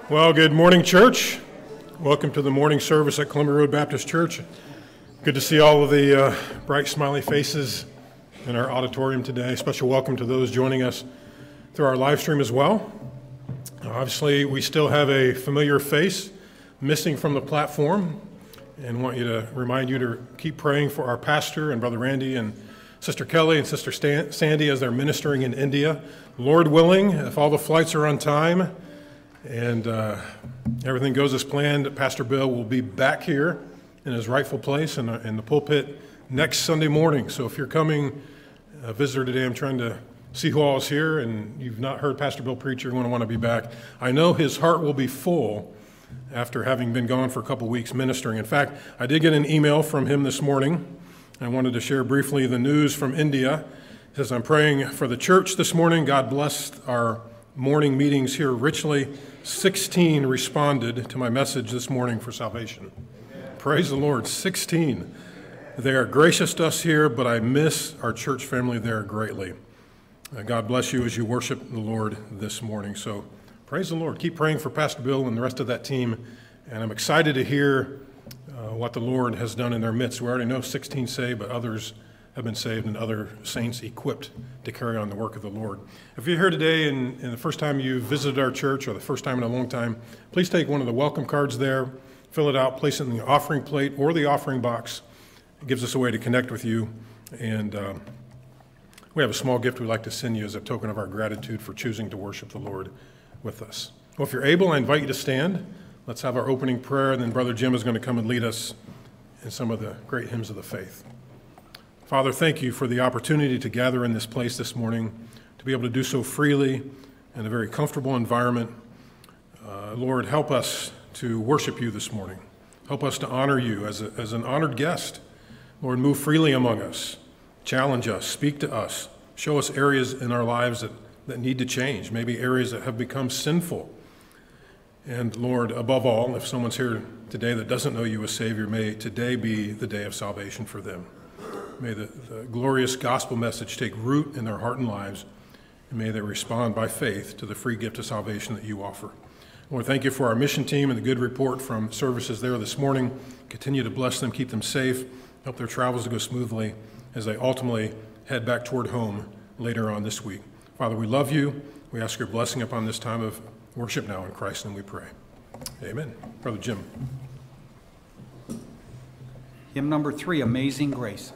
Well, good morning, church. Welcome to the morning service at Columbia Road Baptist Church. Good to see all of the bright, smiley faces in our auditorium today. Special welcome to those joining us through our live stream as well. Obviously, we still have a familiar face missing from the platform, and want you to remind you to keep praying for our pastor and Brother Randy and Sister Kelly and Sister Sandy as they're ministering in India. Lord willing, if all the flights are on time and everything goes as planned, Pastor Bill will be back here in his rightful place in the pulpit next Sunday morning. So if you're coming a visitor today, I'm trying to see who all is here, and you've not heard Pastor Bill preach, you're going to want to be back. I know his heart will be full after having been gone for a couple weeks ministering. In fact, I did get an email from him this morning. I wanted to share briefly the news from India. He says, I'm praying for the church this morning. God blessed our morning meetings here richly. 16 responded to my message this morning for salvation. Amen. Praise the Lord, 16. They are gracious to us here, but I miss our church family there greatly. God bless you as you worship the Lord this morning. So praise the Lord. Keep praying for Pastor Bill and the rest of that team. And I'm excited to hear what the Lord has done in their midst. We already know 16 saved, but others have been saved and other saints equipped to carry on the work of the Lord. If you're here today and the first time you visited our church or the first time in a long time, please take one of the welcome cards there, fill it out, place it in the offering plate or the offering box. It gives us a way to connect with you. And we have a small gift we'd like to send you as a token of our gratitude for choosing to worship the Lord with us. Well, if you're able, I invite you to stand. Let's have our opening prayer, and then Brother Jim is going to come and lead us in some of the great hymns of the faith. Father, thank you for the opportunity to gather in this place this morning, to be able to do so freely in a very comfortable environment. Lord, help us to worship you this morning. Help us to honor you as an honored guest. Lord, move freely among us. Challenge us. Speak to us. Show us areas in our lives that need to change, maybe areas that have become sinful. And Lord, above all, if someone's here today that doesn't know you as Savior, may today be the day of salvation for them. May the glorious gospel message take root in their heart and lives, and may they respond by faith to the free gift of salvation that you offer. Lord, thank you for our mission team and the good report from services there this morning. Continue to bless them, keep them safe, help their travels to go smoothly as they ultimately head back toward home later on this week. Father, we love you. We ask your blessing upon this time of worship now in Christ, and we pray. Amen. Brother Jim. Hymn number 3, Amazing Grace.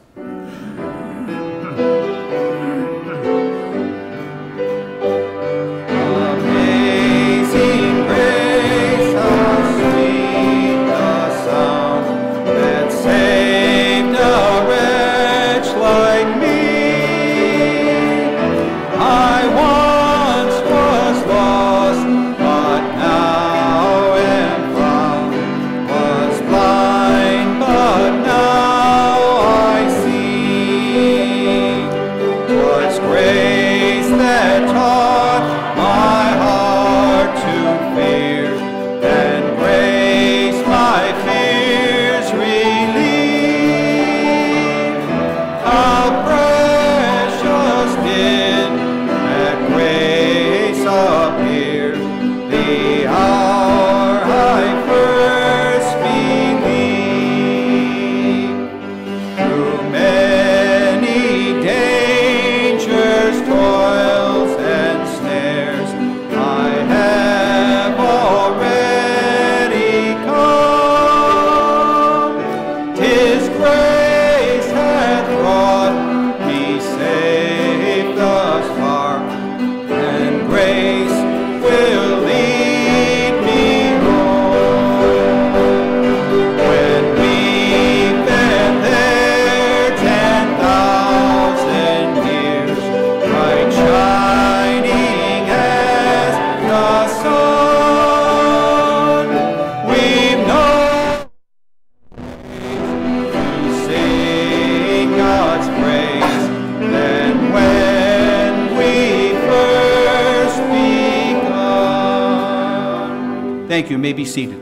Thank you. You may be seated.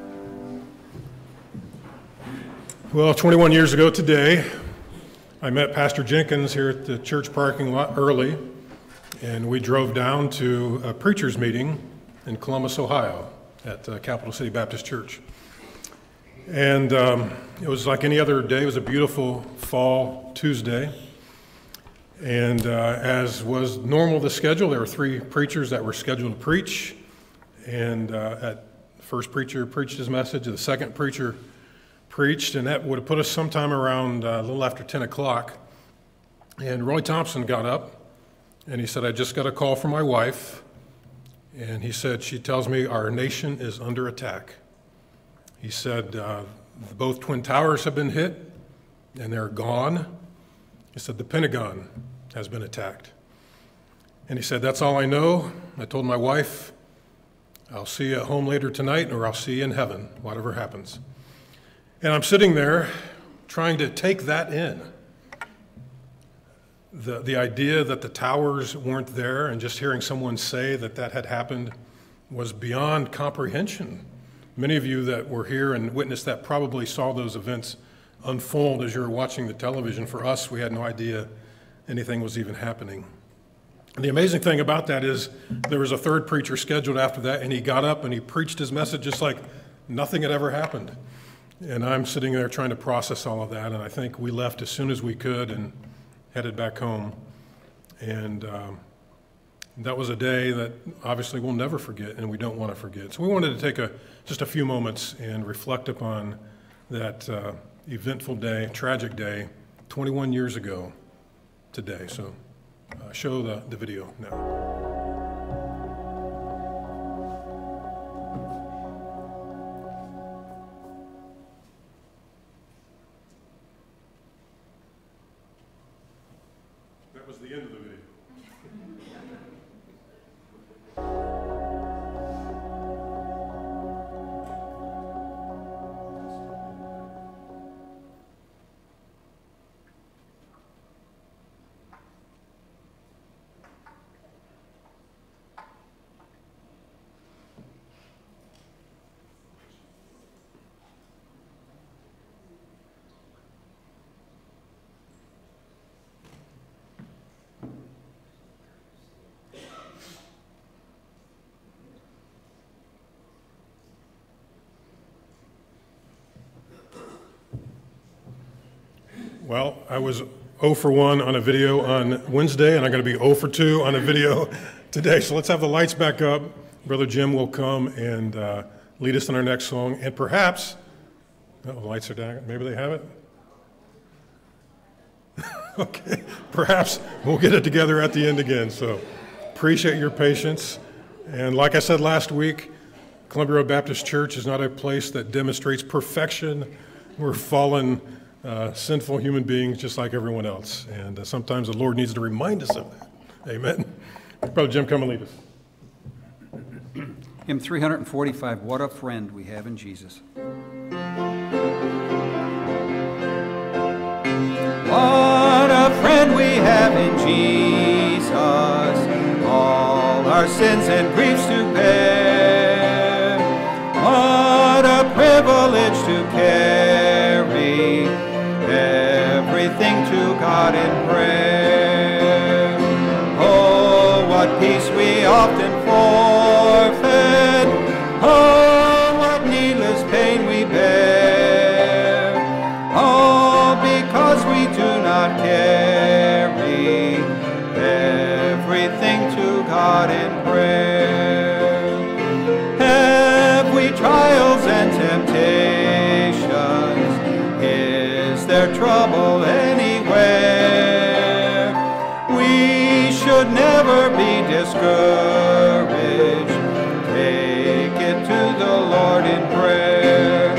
Well, 21 years ago today, I met Pastor Jenkins here at the church parking lot early, and we drove down to a preacher's meeting in Columbus, Ohio. at Capital City Baptist Church. And it was like any other day. It was a beautiful fall Tuesday. And as was normal the schedule, there were 3 preachers that were scheduled to preach. And the first preacher preached his message, the second preacher preached, and that would have put us sometime around a little after 10 o'clock. And Roy Thompson got up, and he said, "I just got a call from my wife." And he said, "She tells me our nation is under attack." He said, "Both Twin Towers have been hit, and they're gone." He said, "The Pentagon has been attacked." And he said, "That's all I know." I told my wife, "I'll see you at home later tonight, or I'll see you in heaven, whatever happens." And I'm sitting there trying to take that in. The idea that the towers weren't there, and just hearing someone say that that had happened was beyond comprehension. Many of you that were here and witnessed that probably saw those events unfold as you were watching the television. For us, we had no idea anything was even happening. And the amazing thing about that is there was a third preacher scheduled after that, and he got up and he preached his message just like nothing had ever happened. And I'm sitting there trying to process all of that, and I think we left as soon as we could and headed back home. And that was a day that obviously we'll never forget, and we don't want to forget. So we wanted to take just a few moments and reflect upon that eventful day, tragic day, 21 years ago today. So show the video now. That was the end of the video. Well, I was 0 for 1 on a video on Wednesday, and I'm going to be 0 for 2 on a video today. So let's have the lights back up. Brother Jim will come and lead us in our next song. And perhaps, oh, the lights are down. Maybe they have it? Okay. Perhaps we'll get it together at the end again. So appreciate your patience. And like I said last week, Columbia Road Baptist Church is not a place that demonstrates perfection. We're fallen sinful human beings just like everyone else. And sometimes the Lord needs to remind us of that. Amen. Brother Jim, come and lead us. Hymn 345, What a Friend We Have in Jesus. What a friend we have in Jesus, all our sins and griefs to bear. What a privilege to carry everything to God in prayer. Oh, what peace we often forfeit. Oh, what needless pain we bear. All because we do not carry everything to God in prayer. Have we trials and temptations? Is there trouble anywhere? We should never be discouraged. Take it to the Lord in prayer.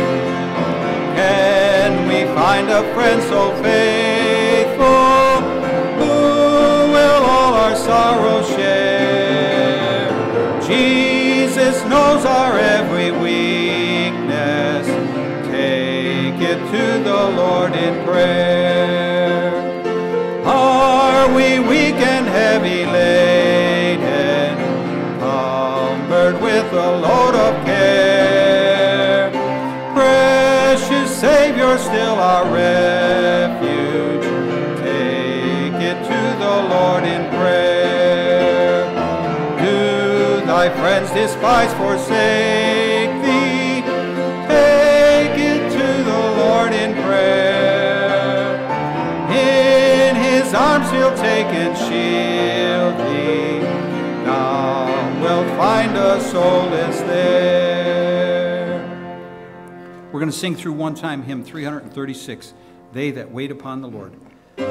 Can we find a friend so faithful who will all our sorrows share? Jesus knows our every weakness. Take it to the Lord in prayer. Are we weak and heavy laden, cumbered with a load of care? Precious Savior, still our refuge. Take it to the Lord in prayer. Do thy friends despise, forsake and shield thee. Thou wilt find a solace there. We're going to sing through one time hymn 336, They That Wait Upon the Lord.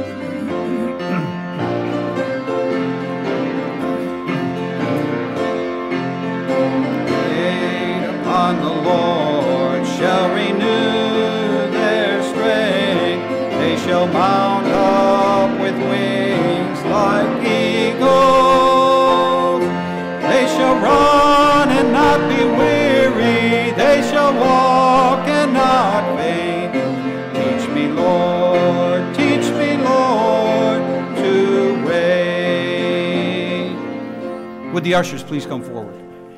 On the Lord shall renew their strength. They shall mount up with wings like eagles. They shall run and not be weary. They shall walk and not faint. Teach me, Lord, to wait. Would the ushers please come forward?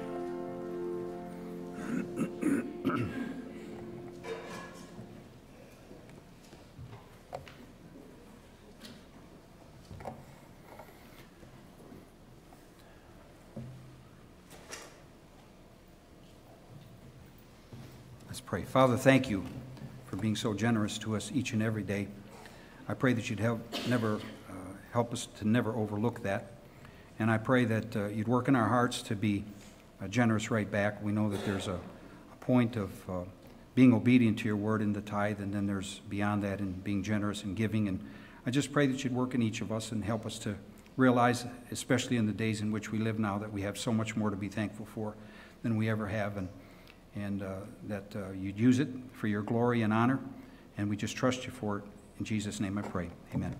Let's pray. Father, thank you for being so generous to us each and every day. I pray that you'd help us to never overlook that. And I pray that you'd work in our hearts to be generous right back. We know that there's a point of being obedient to your word in the tithe, and then there's beyond that in being generous and giving. And I just pray that you'd work in each of us and help us to realize, especially in the days in which we live now, that we have so much more to be thankful for than we ever have. And that you'd use it for your glory and honor, and we just trust you for it. In Jesus' name I pray. Amen.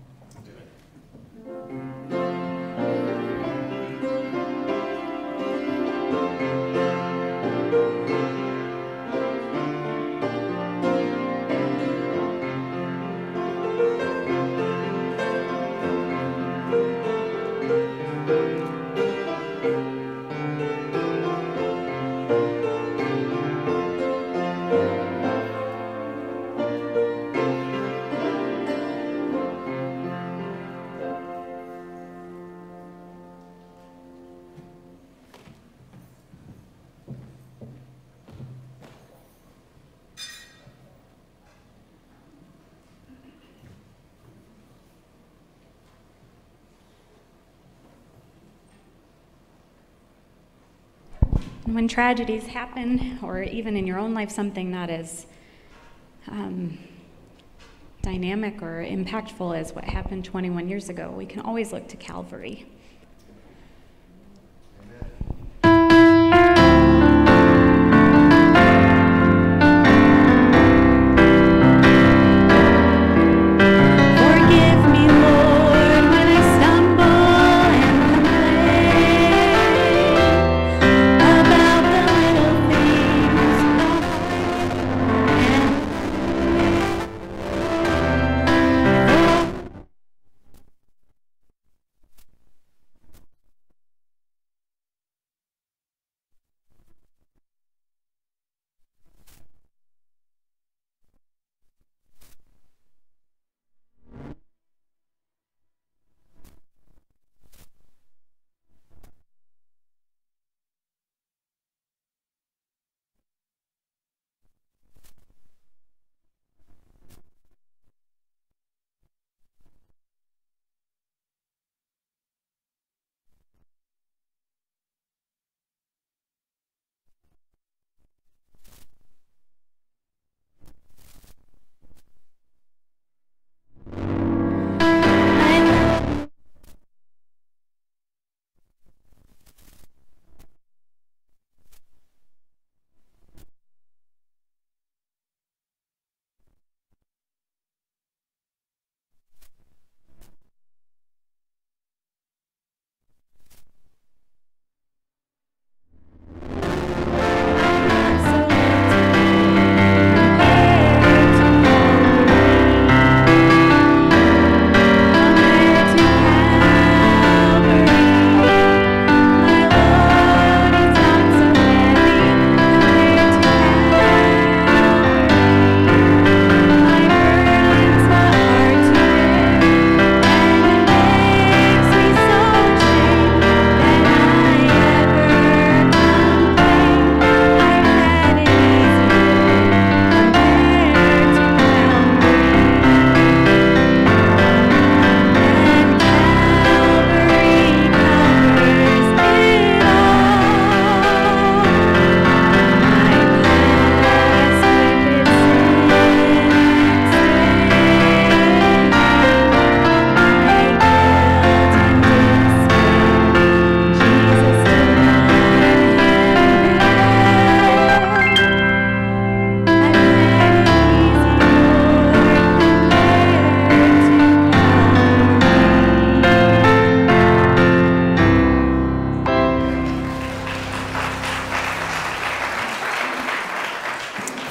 When tragedies happen, or even in your own life, something not as dynamic or impactful as what happened 21 years ago, we can always look to Calvary.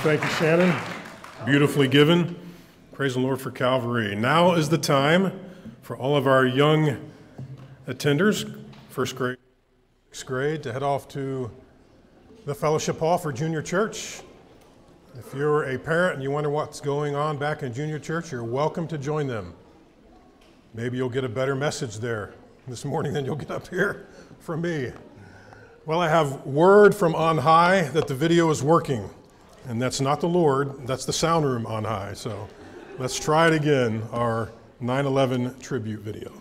Thank you, Shannon. Beautifully given. Praise the Lord for Calvary. Now is the time for all of our young attenders, first grade, sixth grade, to head off to the fellowship hall for junior church. If you're a parent and you wonder what's going on back in junior church, you're welcome to join them. Maybe you'll get a better message there this morning than you'll get up here from me. Well, I have word from on high that the video is working. And that's not the Lord, that's the sound room on high. So let's try it again, our 9/11 tribute video.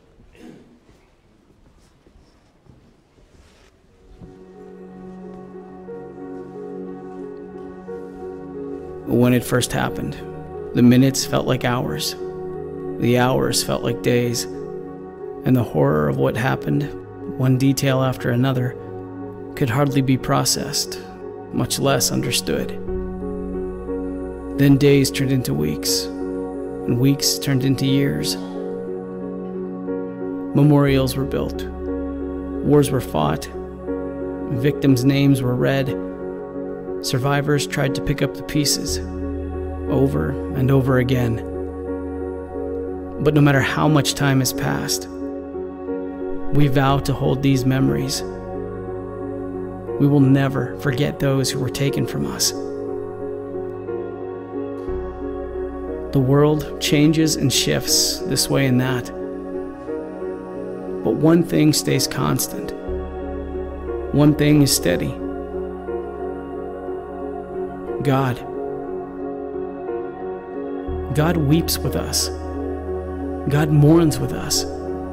When it first happened, the minutes felt like hours. The hours felt like days. And the horror of what happened, one detail after another, could hardly be processed, much less understood. Then days turned into weeks, and weeks turned into years. Memorials were built, wars were fought, victims' names were read. Survivors tried to pick up the pieces, over and over again. But no matter how much time has passed, we vow to hold these memories. We will never forget those who were taken from us. The world changes and shifts this way and that. But one thing stays constant. One thing is steady. God. God weeps with us. God mourns with us.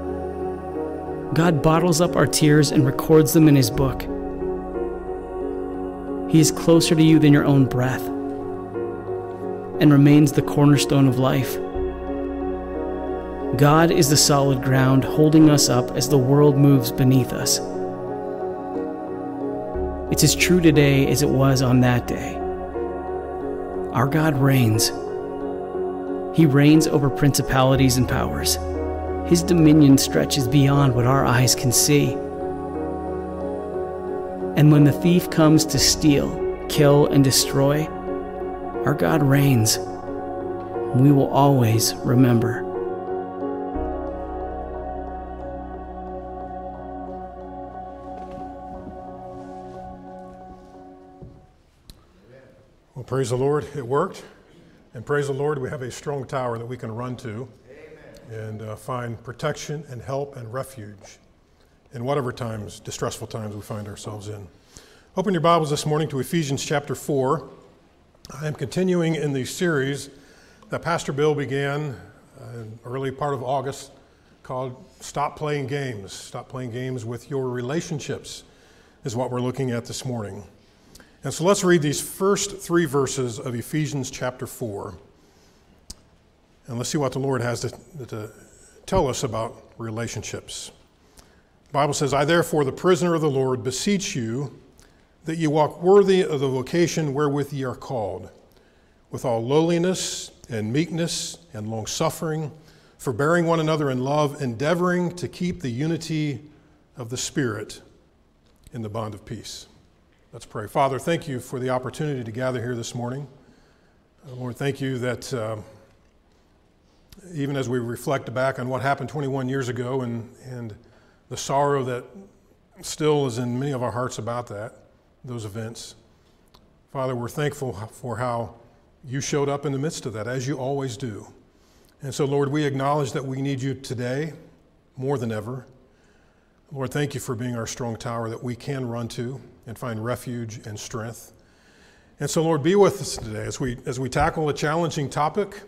God bottles up our tears and records them in His book. He is closer to you than your own breath, and remains the cornerstone of life. God is the solid ground holding us up as the world moves beneath us. It's as true today as it was on that day. Our God reigns. He reigns over principalities and powers. His dominion stretches beyond what our eyes can see. And when the thief comes to steal, kill, and destroy, our God reigns. We will always remember. Well, praise the Lord, it worked. And praise the Lord, we have a strong tower that we can run to and find protection and help and refuge in whatever times, distressful times we find ourselves in. Open your Bibles this morning to Ephesians chapter 4. I am continuing in the series that Pastor Bill began in early part of August called Stop Playing Games. Stop playing games with your relationships is what we're looking at this morning. And so let's read these first 3 verses of Ephesians chapter 4. And let's see what the Lord has to tell us about relationships. The Bible says, I therefore, the prisoner of the Lord, beseech you that ye walk worthy of the vocation wherewith ye are called, with all lowliness and meekness and longsuffering, forbearing one another in love, endeavoring to keep the unity of the Spirit in the bond of peace. Let's pray. Father, thank you for the opportunity to gather here this morning. Lord, thank you that even as we reflect back on what happened 21 years ago and the sorrow that still is in many of our hearts about those events, Father, we're thankful for how you showed up in the midst of that, as you always do. And so, Lord, we acknowledge that we need you today more than ever. Lord, thank you for being our strong tower that we can run to and find refuge and strength. And so, Lord, be with us today as we tackle a challenging topic,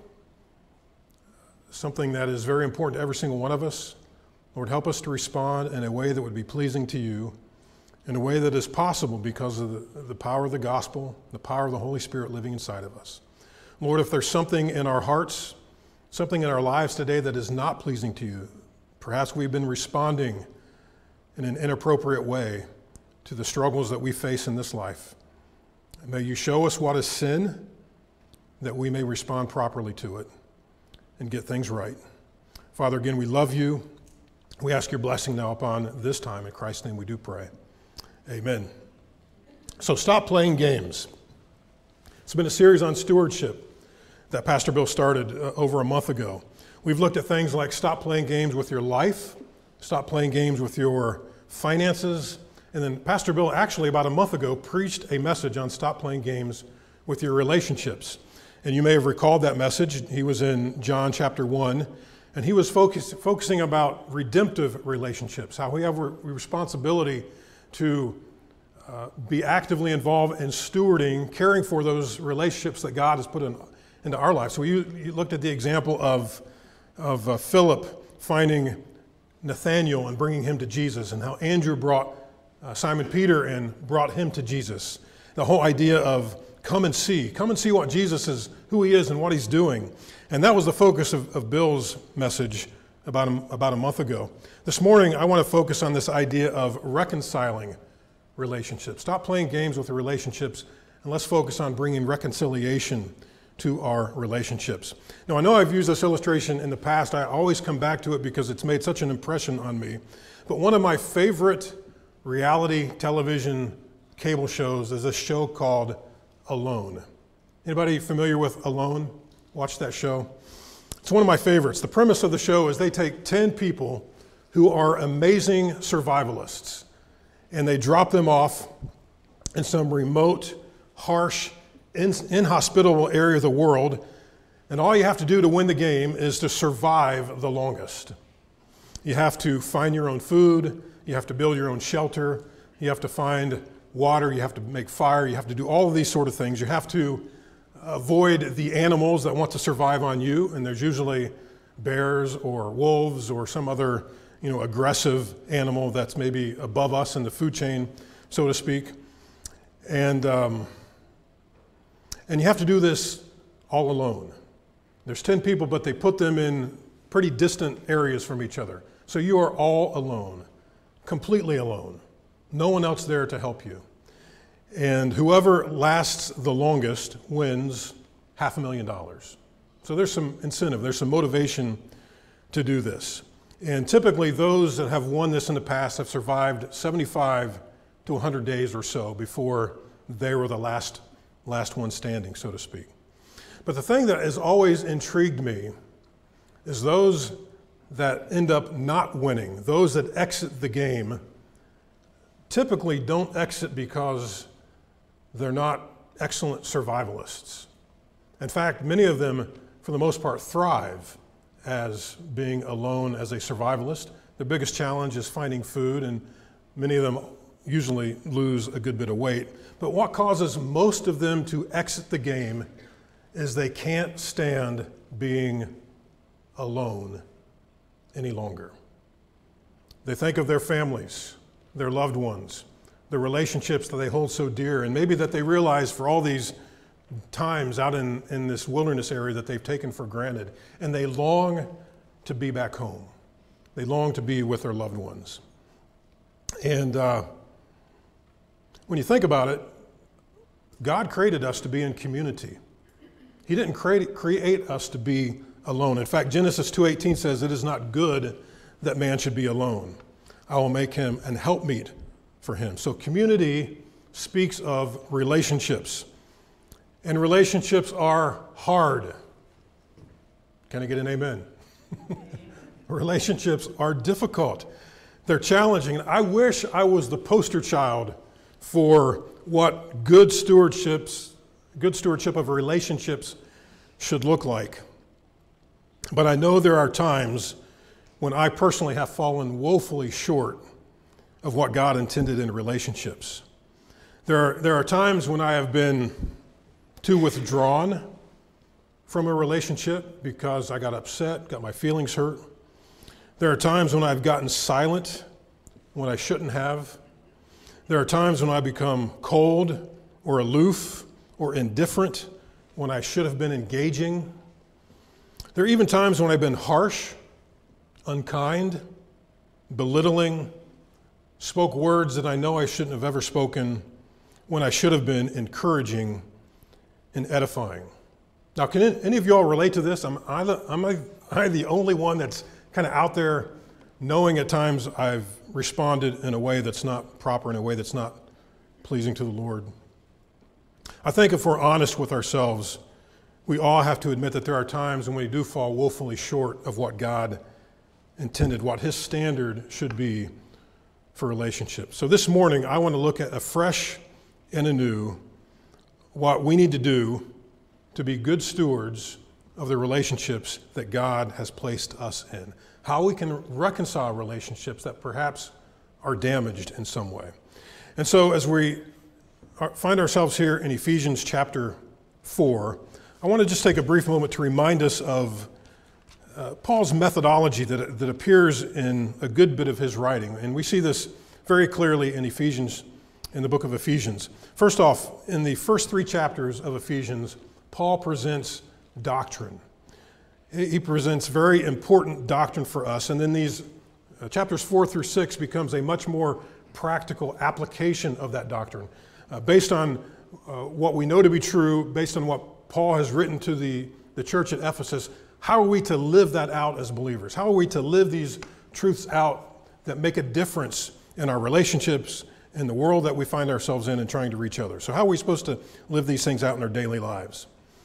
something that is very important to every single one of us. Lord, help us to respond in a way that would be pleasing to you, in a way that is possible because of the power of the gospel, the power of the Holy Spirit living inside of us. Lord, if there's something in our hearts, something in our lives today that is not pleasing to you, perhaps we've been responding in an inappropriate way to the struggles that we face in this life. May you show us what is sin, that we may respond properly to it and get things right. Father, again, we love you. We ask your blessing now upon this time. In Christ's name we do pray. Amen. So stop playing games. It's been a series on stewardship that Pastor Bill started over a month ago. We've looked at things like stop playing games with your life, stop playing games with your finances, and then Pastor Bill actually about a month ago preached a message on stop playing games with your relationships. And you may have recalled that message. He was in John chapter 1, and he was focusing about redemptive relationships, how we have a responsibility to be actively involved in stewarding, caring for those relationships that God has put into our lives. So you looked at the example of Philip finding Nathanael and bringing him to Jesus, and how Andrew brought Simon Peter and brought him to Jesus. The whole idea of come and see what Jesus is, who he is and what he's doing. And that was the focus of Bill's message about a month ago. This morning, I want to focus on this idea of reconciling relationships. Stop playing games with the relationships, and let's focus on bringing reconciliation to our relationships. Now, I know I've used this illustration in the past. I always come back to it because it's made such an impression on me. But one of my favorite reality television cable shows is a show called Alone. Anybody familiar with Alone? Watch that show. It's one of my favorites. The premise of the show is they take 10 people who are amazing survivalists, and they drop them off in some remote, harsh, inhospitable area of the world, and all you have to do to win the game is to survive the longest. You have to find your own food, you have to build your own shelter, you have to find water, you have to make fire, you have to do all of these sort of things. You have to avoid the animals that want to survive on you, and there's usually bears or wolves or some other aggressive animal that's maybe above us in the food chain, so to speak. And you have to do this all alone. There's 10 people, but they put them in pretty distant areas from each other. So you are all alone, completely alone. No one else there to help you. And whoever lasts the longest wins $500,000. So there's some incentive, there's some motivation to do this. And typically those that have won this in the past have survived 75 to 100 days or so before they were the last one standing, so to speak. But the thing that has always intrigued me is those that end up not winning, those that exit the game, typically don't exit because they're not excellent survivalists. In fact, many of them, for the most part, thrive as being alone as a survivalist. The biggest challenge is finding food, and many of them usually lose a good bit of weight. But what causes most of them to exit the game is they can't stand being alone any longer. They think of their families, their loved ones, the relationships that they hold so dear, and maybe that they realize for all these times out in this wilderness area that they've taken for granted, and they long to be back home. They long to be with their loved ones. And when you think about it, God created us to be in community. He didn't create us to be alone. In fact, Genesis 2:18 says, "It is not good that man should be alone. I will make him an helpmeet for him." So community speaks of relationships. And relationships are hard. Can I get an amen? Relationships are difficult. They're challenging. I wish I was the poster child for what good stewardship of relationships should look like. But I know there are times when I personally have fallen woefully short of what God intended in relationships. There are times when I have been too withdrawn from a relationship because I got upset, got my feelings hurt. There are times when I've gotten silent when I shouldn't have. There are times when I become cold or aloof or indifferent when I should have been engaging. There are even times when I've been harsh, unkind, belittling, spoke words that I know I shouldn't have ever spoken when I should have been encouraging and edifying. Now, can any of you all relate to this? Am I the only one that's kind of out there knowing at times I've responded in a way that's not proper, in a way that's not pleasing to the Lord? I think if we're honest with ourselves, we all have to admit that there are times when we do fall woefully short of what God intended, what his standard should be for relationships. So this morning, I want to look at afresh and anew what we need to do to be good stewards of the relationships that God has placed us in. How we can reconcile relationships that perhaps are damaged in some way. And so as we find ourselves here in Ephesians chapter 4, I want to just take a brief moment to remind us of Paul's methodology that appears in a good bit of his writing. And we see this very clearly in the book of Ephesians. First off, in the first 3 chapters of Ephesians, Paul presents doctrine. He presents very important doctrine for us. And then these chapters 4 through 6 becomes a much more practical application of that doctrine. Based on what we know to be true, based on what Paul has written to the church at Ephesus, how are we to live that out as believers? How are we to live these truths out that make a difference in our relationships, in the world that we find ourselves in, and trying to reach others? So how are we supposed to live these things out in our daily lives?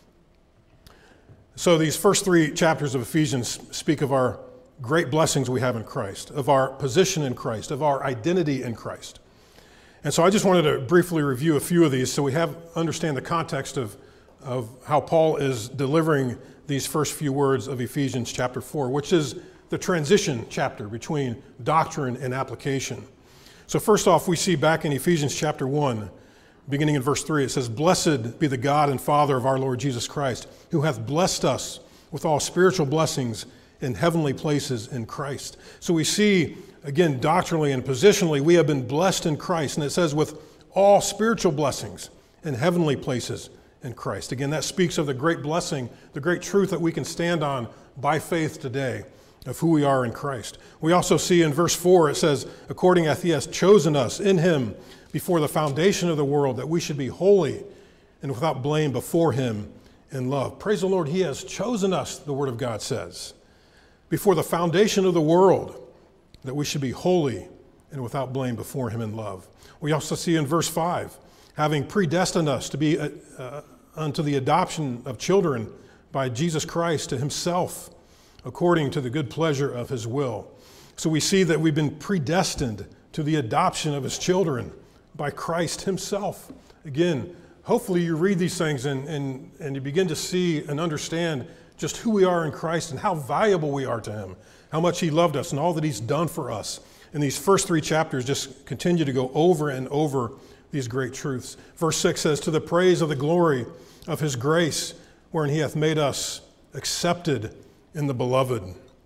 So these first 3 chapters of Ephesians speak of our great blessings we have in Christ, of our position in Christ, of our identity in Christ. And so I just wanted to briefly review a few of these so we understand the context of how Paul is delivering these first few words of Ephesians chapter 4, which is the transition chapter between doctrine and application. So first off, we see back in Ephesians chapter 1, beginning in verse 3, it says, "Blessed be the God and Father of our Lord Jesus Christ, who hath blessed us with all spiritual blessings in heavenly places in Christ." So we see, again, doctrinally and positionally, we have been blessed in Christ. And it says with all spiritual blessings in heavenly places in Christ. Again, that speaks of the great blessing, the great truth that we can stand on by faith today of who we are in Christ. We also see in verse 4, it says, "According as he has chosen us in him before the foundation of the world, that we should be holy and without blame before him in love." Praise the Lord, he has chosen us, the Word of God says, before the foundation of the world, that we should be holy and without blame before him in love. We also see in verse 5, having predestined us to be unto the adoption of children by Jesus Christ to himself, according to the good pleasure of his will. So we see that we've been predestined to the adoption of his children by Christ himself. Again, hopefully you read these things and you begin to see and understand just who we are in Christ and how valuable we are to him, how much he loved us and all that he's done for us. And these first 3 chapters just continue to go over and over these great truths. Verse 6 says, "To the praise of the glory of his grace, wherein he hath made us accepted in the beloved."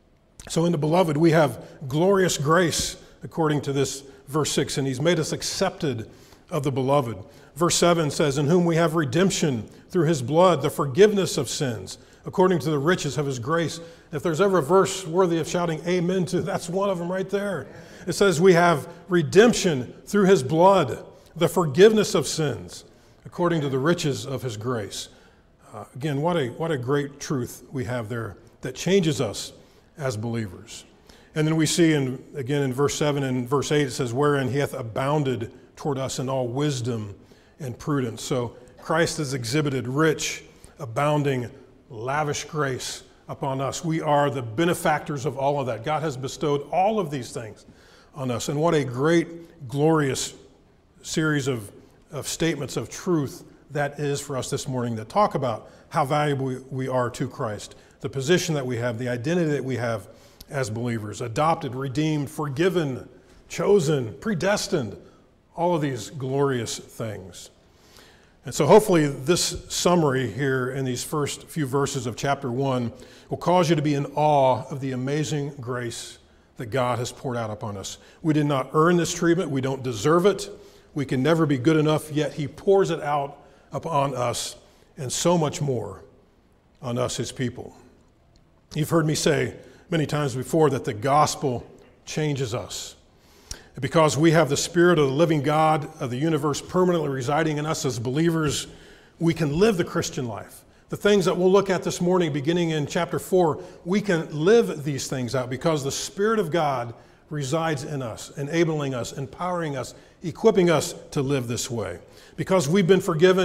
So in the beloved, we have glorious grace, according to this verse 6, and he's made us accepted of the beloved. Verse 7 says, "In whom we have redemption through his blood, the forgiveness of sins, according to the riches of his grace." If there's ever a verse worthy of shouting amen to, that's one of them right there. It says we have redemption through his blood, the forgiveness of sins, according to the riches of his grace. Again, what a great truth we have there that changes us as believers. And then we see, again in verse 7 and verse 8, it says, "Wherein he hath abounded toward us in all wisdom and prudence." So Christ has exhibited rich, abounding, lavish grace upon us. We are the benefactors of all of that. God has bestowed all of these things on us. And what a great, glorious series of statements of truth that is for us this morning that talk about how valuable we are to Christ, the position that we have, the identity that we have as believers, adopted, redeemed, forgiven, chosen, predestined, all of these glorious things. And so hopefully this summary here in these first few verses of chapter 1 will cause you to be in awe of the amazing grace that God has poured out upon us. We did not earn this treatment. We don't deserve it. We can never be good enough, yet he pours it out upon us and so much more on us, his people. You've heard me say many times before that the gospel changes us. Because we have the Spirit of the living God of the universe permanently residing in us as believers, we can live the Christian life. The things that we'll look at this morning, beginning in chapter 4, we can live these things out because the Spirit of God resides in us, enabling us, empowering us, equipping us to live this way. Because we've been forgiven,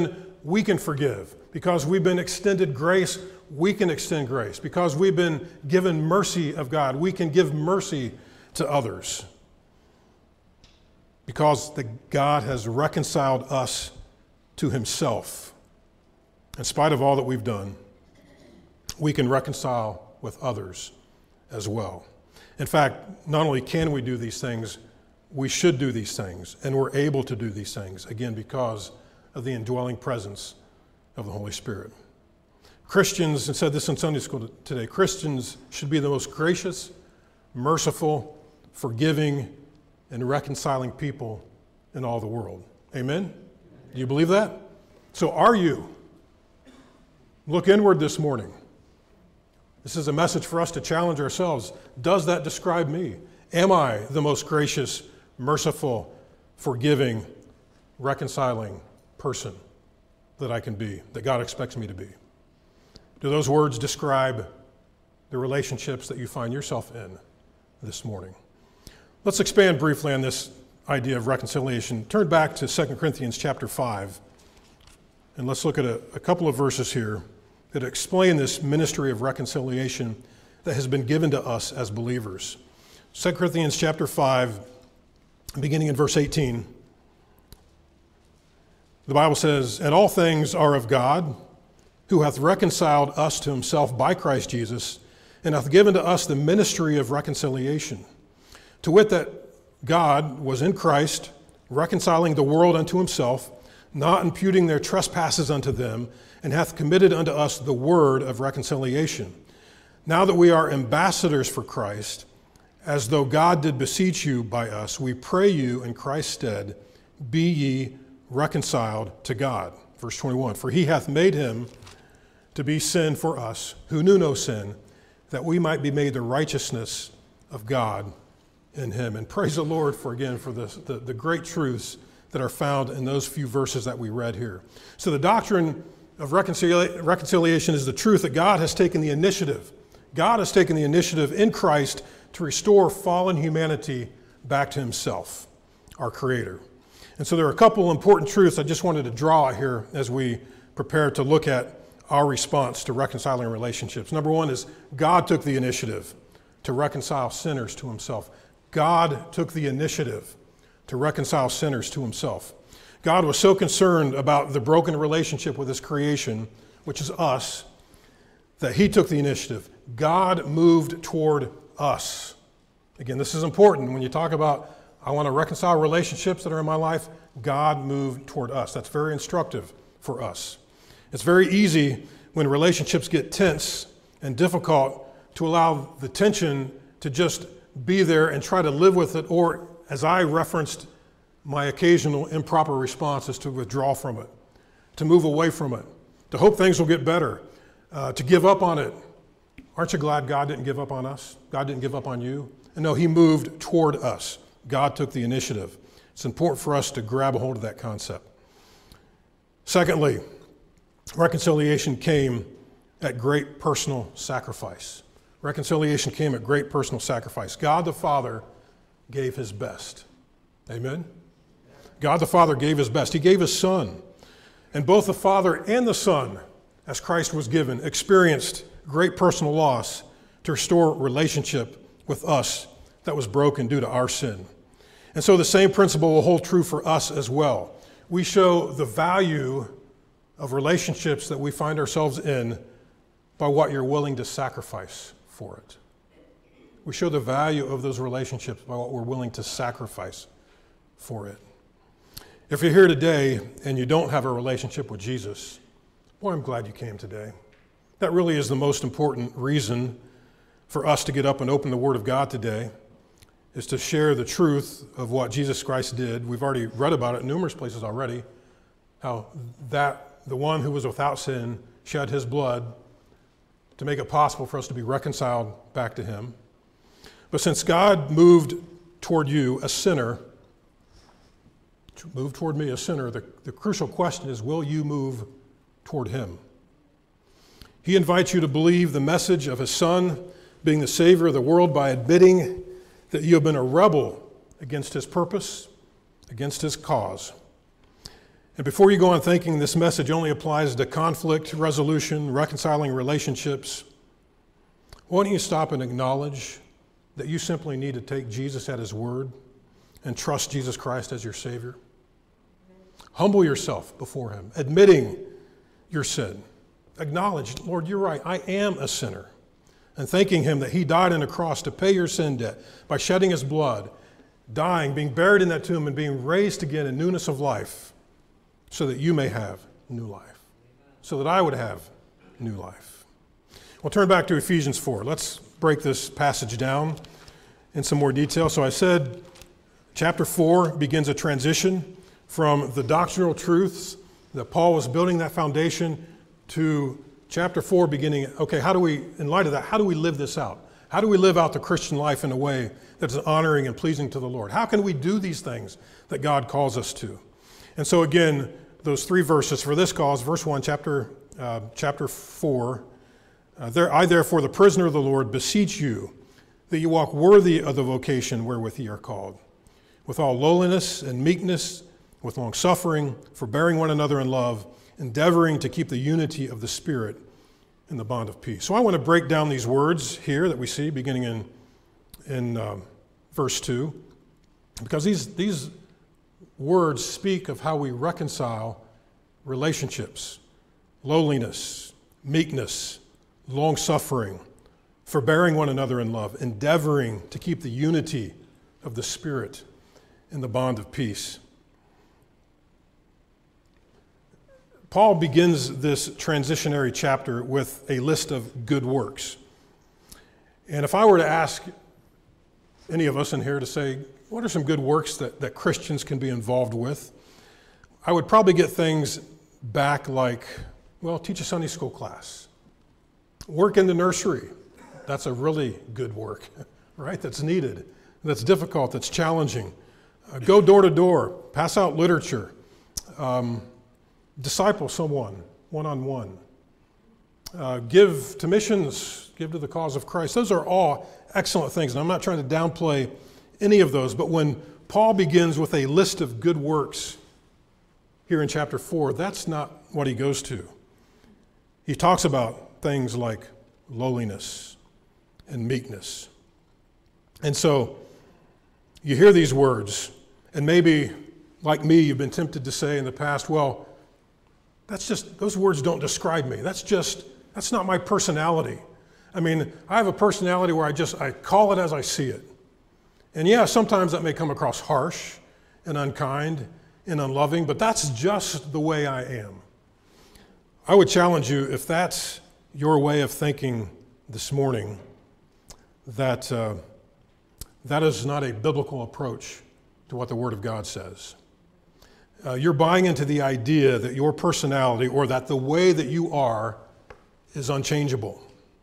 we can forgive. Because we've been extended grace, we can extend grace. Because we've been given mercy of God, we can give mercy to others. Because God has reconciled us to himself. In spite of all that we've done, we can reconcile with others as well. In fact, not only can we do these things, we should do these things, and we're able to do these things, again, because of the indwelling presence of the Holy Spirit. Christians, and said this in Sunday school today, Christians should be the most gracious, merciful, forgiving, and reconciling people in all the world. Amen? Do you believe that? So are you? Look inward this morning. This is a message for us to challenge ourselves. Does that describe me? Am I the most gracious, merciful, forgiving, reconciling person that I can be, that God expects me to be? Do those words describe the relationships that you find yourself in this morning? Let's expand briefly on this idea of reconciliation. Turn back to 2 Corinthians chapter 5, and let's look at a couple of verses here that explain this ministry of reconciliation that has been given to us as believers. 2 Corinthians chapter 5, beginning in verse 18, the Bible says, "And all things are of God, who hath reconciled us to himself by Christ Jesus, and hath given to us the ministry of reconciliation. To wit, that God was in Christ, reconciling the world unto himself, not imputing their trespasses unto them, and hath committed unto us the word of reconciliation. Now that we are ambassadors for Christ, as though God did beseech you by us, we pray you in Christ's stead, be ye reconciled to God." Verse 21, "For he hath made him to be sin for us, who knew no sin, that we might be made the righteousness of God in him." And praise the Lord for the great truths that are found in those few verses that we read here. So the doctrine of reconciliation is the truth that God has taken the initiative. God has taken the initiative in Christ to restore fallen humanity back to himself, our Creator. And so there are a couple important truths I just wanted to draw out here as we prepare to look at our response to reconciling relationships. Number one is God took the initiative to reconcile sinners to himself. God took the initiative to reconcile sinners to himself. God was so concerned about the broken relationship with his creation, which is us, that he took the initiative. God moved toward us. Again, this is important. When you talk about, I want to reconcile relationships that are in my life, God moved toward us. That's very instructive for us. It's very easy when relationships get tense and difficult to allow the tension to just be there and try to live with it, or, as I referenced, my occasional improper response is to withdraw from it, to move away from it, to hope things will get better, to give up on it. Aren't you glad God didn't give up on us? God didn't give up on you? And no, he moved toward us. God took the initiative. It's important for us to grab a hold of that concept. Secondly, reconciliation came at great personal sacrifice. Reconciliation came at great personal sacrifice. God the Father gave his best. Amen? God the Father gave his best. He gave his Son. And both the Father and the Son, as Christ was given, experienced great personal loss to restore relationship with us that was broken due to our sin. And so the same principle will hold true for us as well. We show the value of relationships that we find ourselves in by what you're willing to sacrifice for it. We show the value of those relationships by what we're willing to sacrifice for it. If you're here today and you don't have a relationship with Jesus, boy, I'm glad you came today. That really is the most important reason for us to get up and open the Word of God today, is to share the truth of what Jesus Christ did. We've already read about it in numerous places already, how that the one who was without sin shed his blood to make it possible for us to be reconciled back to him. But since God moved toward you, a sinner, moved toward me, a sinner, the crucial question is, will you move toward him? He invites you to believe the message of his Son being the Savior of the world by admitting that you have been a rebel against his purpose, against his cause. And before you go on thinking this message only applies to conflict resolution, reconciling relationships, why don't you stop and acknowledge that you simply need to take Jesus at his word and trust Jesus Christ as your Savior? Humble yourself before him, admitting your sin. Acknowledge, Lord, you're right, I am a sinner. And thanking him that he died on the cross to pay your sin debt by shedding his blood, dying, being buried in that tomb, and being raised again in newness of life so that you may have new life, so that I would have new life. We'll turn back to Ephesians 4. Let's break this passage down in some more detail. So I said chapter 4 begins a transition from the doctrinal truths that Paul was building that foundation to chapter 4 beginning, okay, how do we, in light of that, how do we live this out? How do we live out the Christian life in a way that's honoring and pleasing to the Lord? How can we do these things that God calls us to? And so again, those three verses for this cause, verse 1, chapter 4, I therefore, the prisoner of the Lord, beseech you that you walk worthy of the vocation wherewith ye are called, with all lowliness and meekness, with long suffering, forbearing one another in love, endeavoring to keep the unity of the Spirit in the bond of peace. So I want to break down these words here that we see beginning in verse 2, because these words speak of how we reconcile relationships: lowliness, meekness, long suffering, forbearing one another in love, endeavoring to keep the unity of the Spirit in the bond of peace. Paul begins this transitionary chapter with a list of good works. And if I were to ask any of us in here to say, what are some good works that Christians can be involved with? I would probably get things back like, well, teach a Sunday school class. Work in the nursery. That's a really good work, right? That's needed, that's difficult, that's challenging. Go door to door, pass out literature. Disciple someone one-on-one. Give to missions, give to the cause of Christ. Those are all excellent things, and I'm not trying to downplay any of those, but when Paul begins with a list of good works here in chapter 4, that's not what he goes to. He talks about things like lowliness and meekness. And so you hear these words, and maybe, like me, you've been tempted to say in the past, well, those words don't describe me. That's not my personality. I mean, I have a personality where I call it as I see it. And yeah, sometimes that may come across harsh and unkind and unloving, but that's just the way I am. I would challenge you, if that's your way of thinking this morning, that is not a biblical approach to what the Word of God says. You're buying into the idea that your personality or that the way that you are is unchangeable.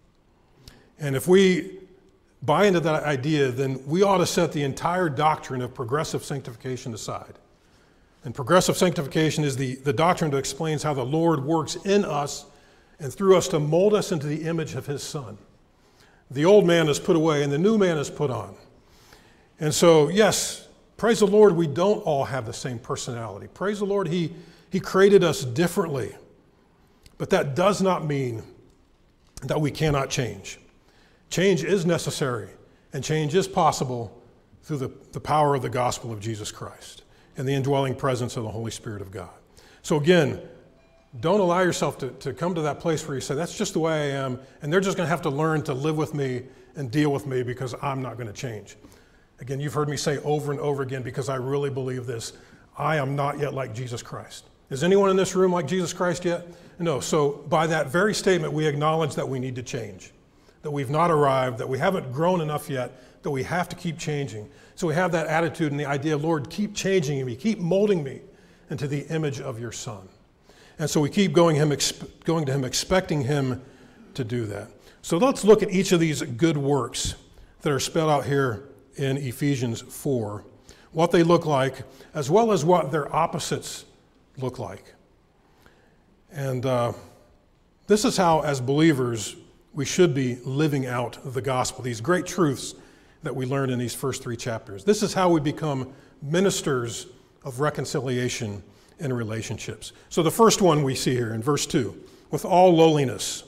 And if we buy into that idea, then we ought to set the entire doctrine of progressive sanctification aside. And progressive sanctification is the doctrine that explains how the Lord works in us and through us to mold us into the image of his Son. The old man is put away and the new man is put on. And so, yes, praise the Lord, we don't all have the same personality. Praise the Lord, he created us differently. But that does not mean that we cannot change. Change is necessary, and change is possible through the power of the gospel of Jesus Christ and the indwelling presence of the Holy Spirit of God. So again, don't allow yourself to come to that place where you say, that's just the way I am, and they're just going to have to learn to live with me and deal with me because I'm not going to change. Again, you've heard me say over and over again, because I really believe this, I am not yet like Jesus Christ. Is anyone in this room like Jesus Christ yet? No. So by that very statement, we acknowledge that we need to change, that we've not arrived, that we haven't grown enough yet, that we have to keep changing. So we have that attitude and the idea, Lord, keep changing me, keep molding me into the image of your Son. And so we keep going to him, expecting him to do that. So let's look at each of these good works that are spelled out here in Ephesians 4, what they look like, as well as what their opposites look like. And this is how, as believers, we should be living out the gospel, these great truths that we learned in these first 3 chapters. This is how we become ministers of reconciliation in relationships. So the first one we see here in verse 2, with all lowliness.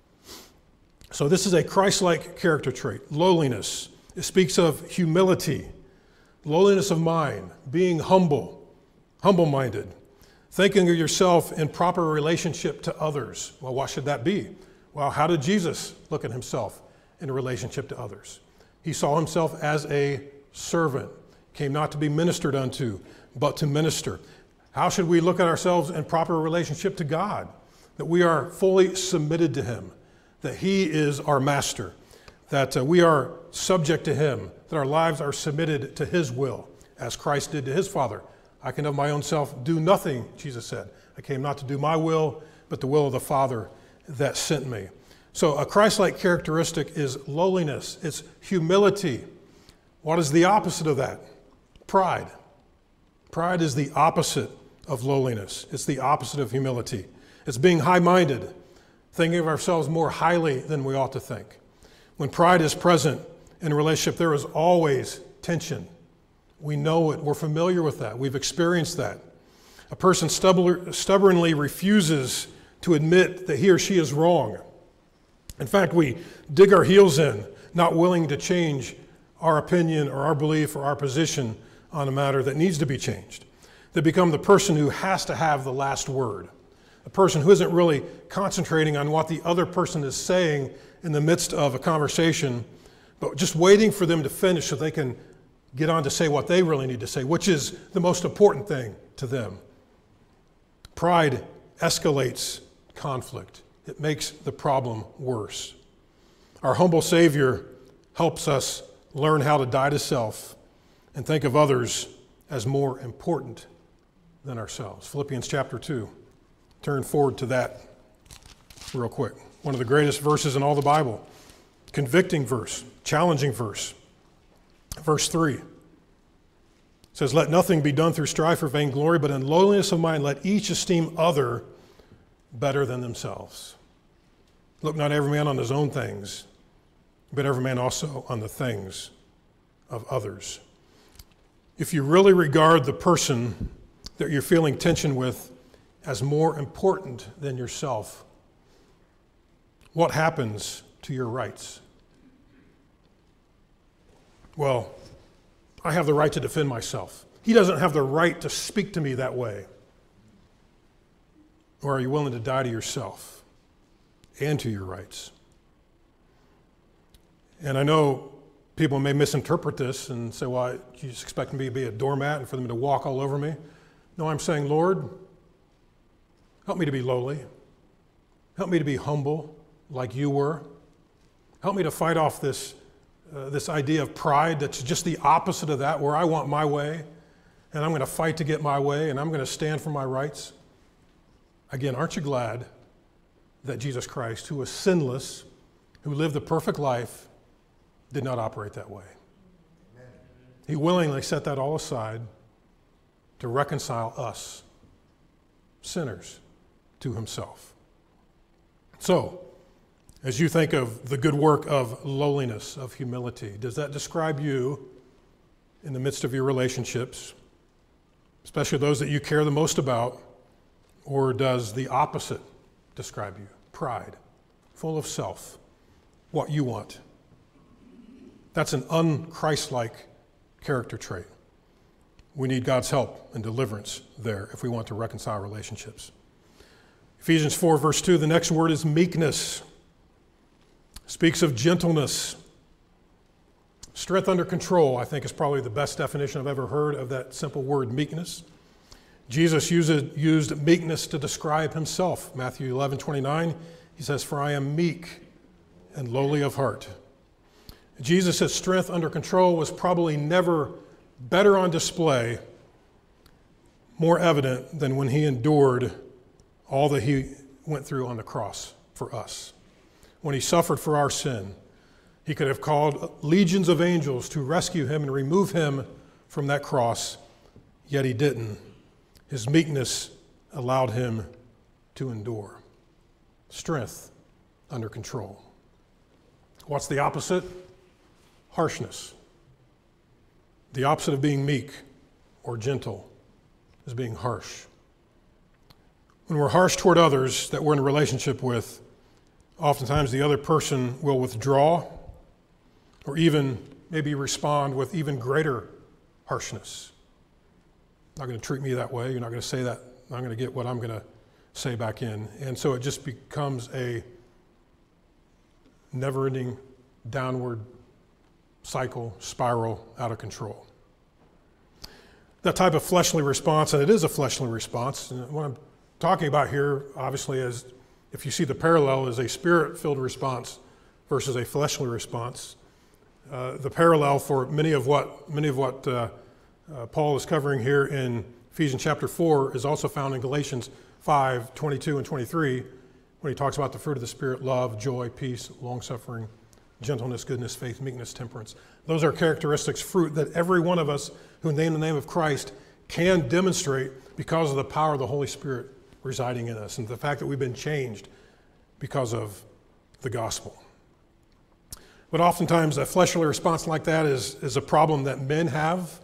So this is a Christ-like character trait, lowliness. It speaks of humility, lowliness of mind, being humble-minded, thinking of yourself in proper relationship to others. Well, what should that be? Well, how did Jesus look at himself in relationship to others? He saw himself as a servant, came not to be ministered unto, but to minister. How should we look at ourselves in proper relationship to God? That we are fully submitted to him, that he is our master, that we are subject to him, that our lives are submitted to his will, as Christ did to his Father. I can of my own self do nothing, Jesus said. I came not to do my will, but the will of the Father that sent me. So a Christ-like characteristic is lowliness. It's humility. What is the opposite of that? Pride. Pride is the opposite of lowliness. It's the opposite of humility. It's being high-minded, thinking of ourselves more highly than we ought to think. When pride is present in a relationship, there is always tension. We know it. We're familiar with that. We've experienced that. A person stubbornly refuses to admit that he or she is wrong. In fact, we dig our heels in, not willing to change our opinion or our belief or our position on a matter that needs to be changed. They become the person who has to have the last word, a person who isn't really concentrating on what the other person is saying in the midst of a conversation, but just waiting for them to finish so they can get on to say what they really need to say, which is the most important thing to them. Pride escalates conflict. It makes the problem worse. Our humble Savior helps us learn how to die to self and think of others as more important than ourselves. Philippians chapter 2. Turn forward to that real quick. One of the greatest verses in all the Bible. Convicting verse, challenging verse. Verse 3 says, "Let nothing be done through strife or vainglory, but in lowliness of mind let each esteem other better than themselves. Look not every man on his own things, but every man also on the things of others." If you really regard the person that you're feeling tension with as more important than yourself, what happens to your rights? Well, I have the right to defend myself. He doesn't have the right to speak to me that way. Or are you willing to die to yourself and to your rights? And I know people may misinterpret this and say, well, you just expect me to be a doormat and for them to walk all over me? No, I'm saying, Lord, help me to be lowly. Help me to be humble like you were. Help me to fight off this idea of pride that's just the opposite of that, where I want my way, and I'm going to fight to get my way, and I'm going to stand for my rights. Again, aren't you glad that Jesus Christ, who was sinless, who lived a perfect life, did not operate that way? Amen. He willingly set that all aside to reconcile us, sinners, to himself. So, as you think of the good work of lowliness, of humility, does that describe you in the midst of your relationships, especially those that you care the most about, or does the opposite describe you? Pride, full of self, what you want. That's an un-Christ-like character trait. We need God's help and deliverance there if we want to reconcile relationships. Ephesians 4, verse 2, the next word is meekness. Speaks of gentleness. Strength under control, I think, is probably the best definition I've ever heard of that simple word, meekness. Jesus used meekness to describe himself. Matthew 11:29, he says, "For I am meek and lowly of heart." Jesus' strength under control was probably never better on display, more evident than when he endured all that he went through on the cross for us. When he suffered for our sin, he could have called legions of angels to rescue him and remove him from that cross, yet he didn't. His meekness allowed him to endure. Strength under control. What's the opposite? Harshness. The opposite of being meek or gentle is being harsh When we're harsh toward others that we're in a relationship with, oftentimes the other person will withdraw or even maybe respond with even greater harshness. Not going to treat me that way. You're not going to say that. I'm going to get what I'm going to say back in. And so it just becomes a never-ending downward cycle, spiral, out of control. That type of fleshly response, and it is a fleshly response, and what I'm talking about here, obviously, is if you see the parallel, is a spirit-filled response versus a fleshly response. The parallel for many of what Paul is covering here in Ephesians chapter 4 is also found in Galatians 5, 22 and 23, when he talks about the fruit of the Spirit: love, joy, peace, long-suffering, gentleness, goodness, faith, meekness, temperance. Those are characteristics, fruit that every one of us who name the name of Christ can demonstrate because of the power of the Holy Spirit residing in us and the fact that we've been changed because of the gospel. But oftentimes a fleshly response like that is a problem that men have.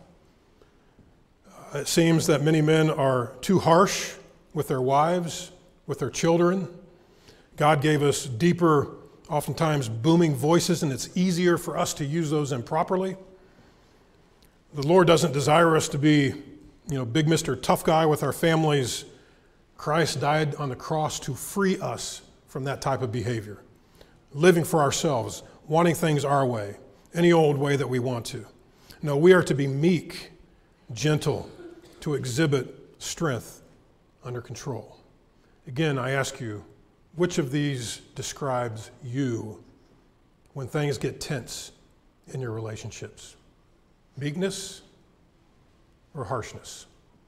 It seems that many men are too harsh with their wives, with their children. God gave us deeper, oftentimes booming voices, and it's easier for us to use those improperly. The Lord doesn't desire us to be, big Mr. Tough Guy with our families. Christ died on the cross to free us from that type of behavior, living for ourselves, wanting things our way, any old way that we want to. No, we are to be meek, gentle, to exhibit strength under control. Again, I ask you, which of these describes you when things get tense in your relationships? Meekness or harshness?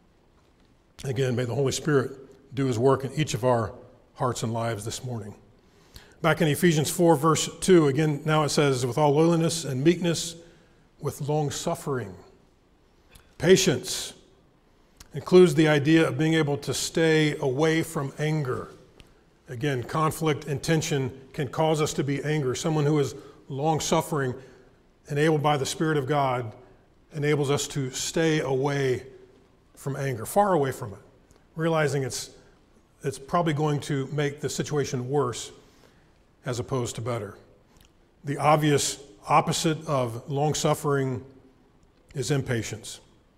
Again, may the Holy Spirit do his work in each of our hearts and lives this morning. Back in Ephesians 4, verse 2, again, now it says, with all lowliness and meekness, with long suffering. Patience includes the idea of being able to stay away from anger. Again, conflict and tension can cause us to be angry. Someone who is long-suffering, enabled by the Spirit of God, enables us to stay away from anger, far away from it, realizing it's probably going to make the situation worse as opposed to better. The obvious opposite of long-suffering is impatience.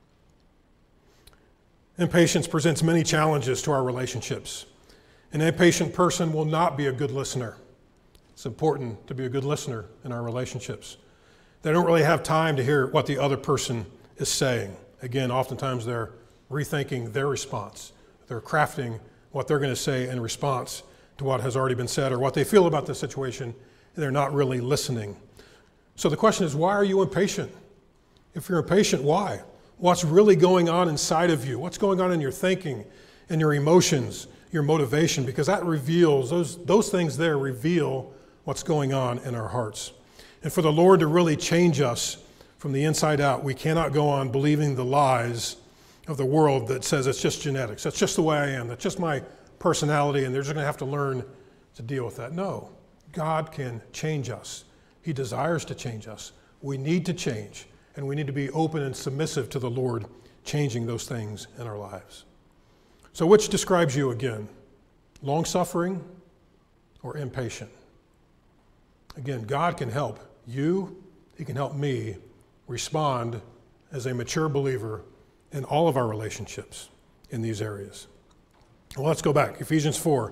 Impatience presents many challenges to our relationships. An impatient person will not be a good listener. It's important to be a good listener in our relationships. They don't really have time to hear what the other person is saying. Again, oftentimes they're rethinking their response. They're crafting what they're going to say in response to what has already been said or what they feel about the situation, and they're not really listening. So the question is, why are you impatient? If you're impatient, why? What's really going on inside of you? What's going on in your thinking, in your emotions, your motivation? Because that reveals, those things there reveal what's going on in our hearts. And for the Lord to really change us from the inside out, we cannot go on believing the lies of the world that says it's just genetics. That's just the way I am. That's just my personality, and they're just going to have to learn to deal with that. No, God can change us. He desires to change us. We need to change, and we need to be open and submissive to the Lord changing those things in our lives. So which describes you again? Long-suffering or impatient? Again, God can help you. He can help me respond as a mature believer in all of our relationships in these areas. Well, let's go back. Ephesians 4,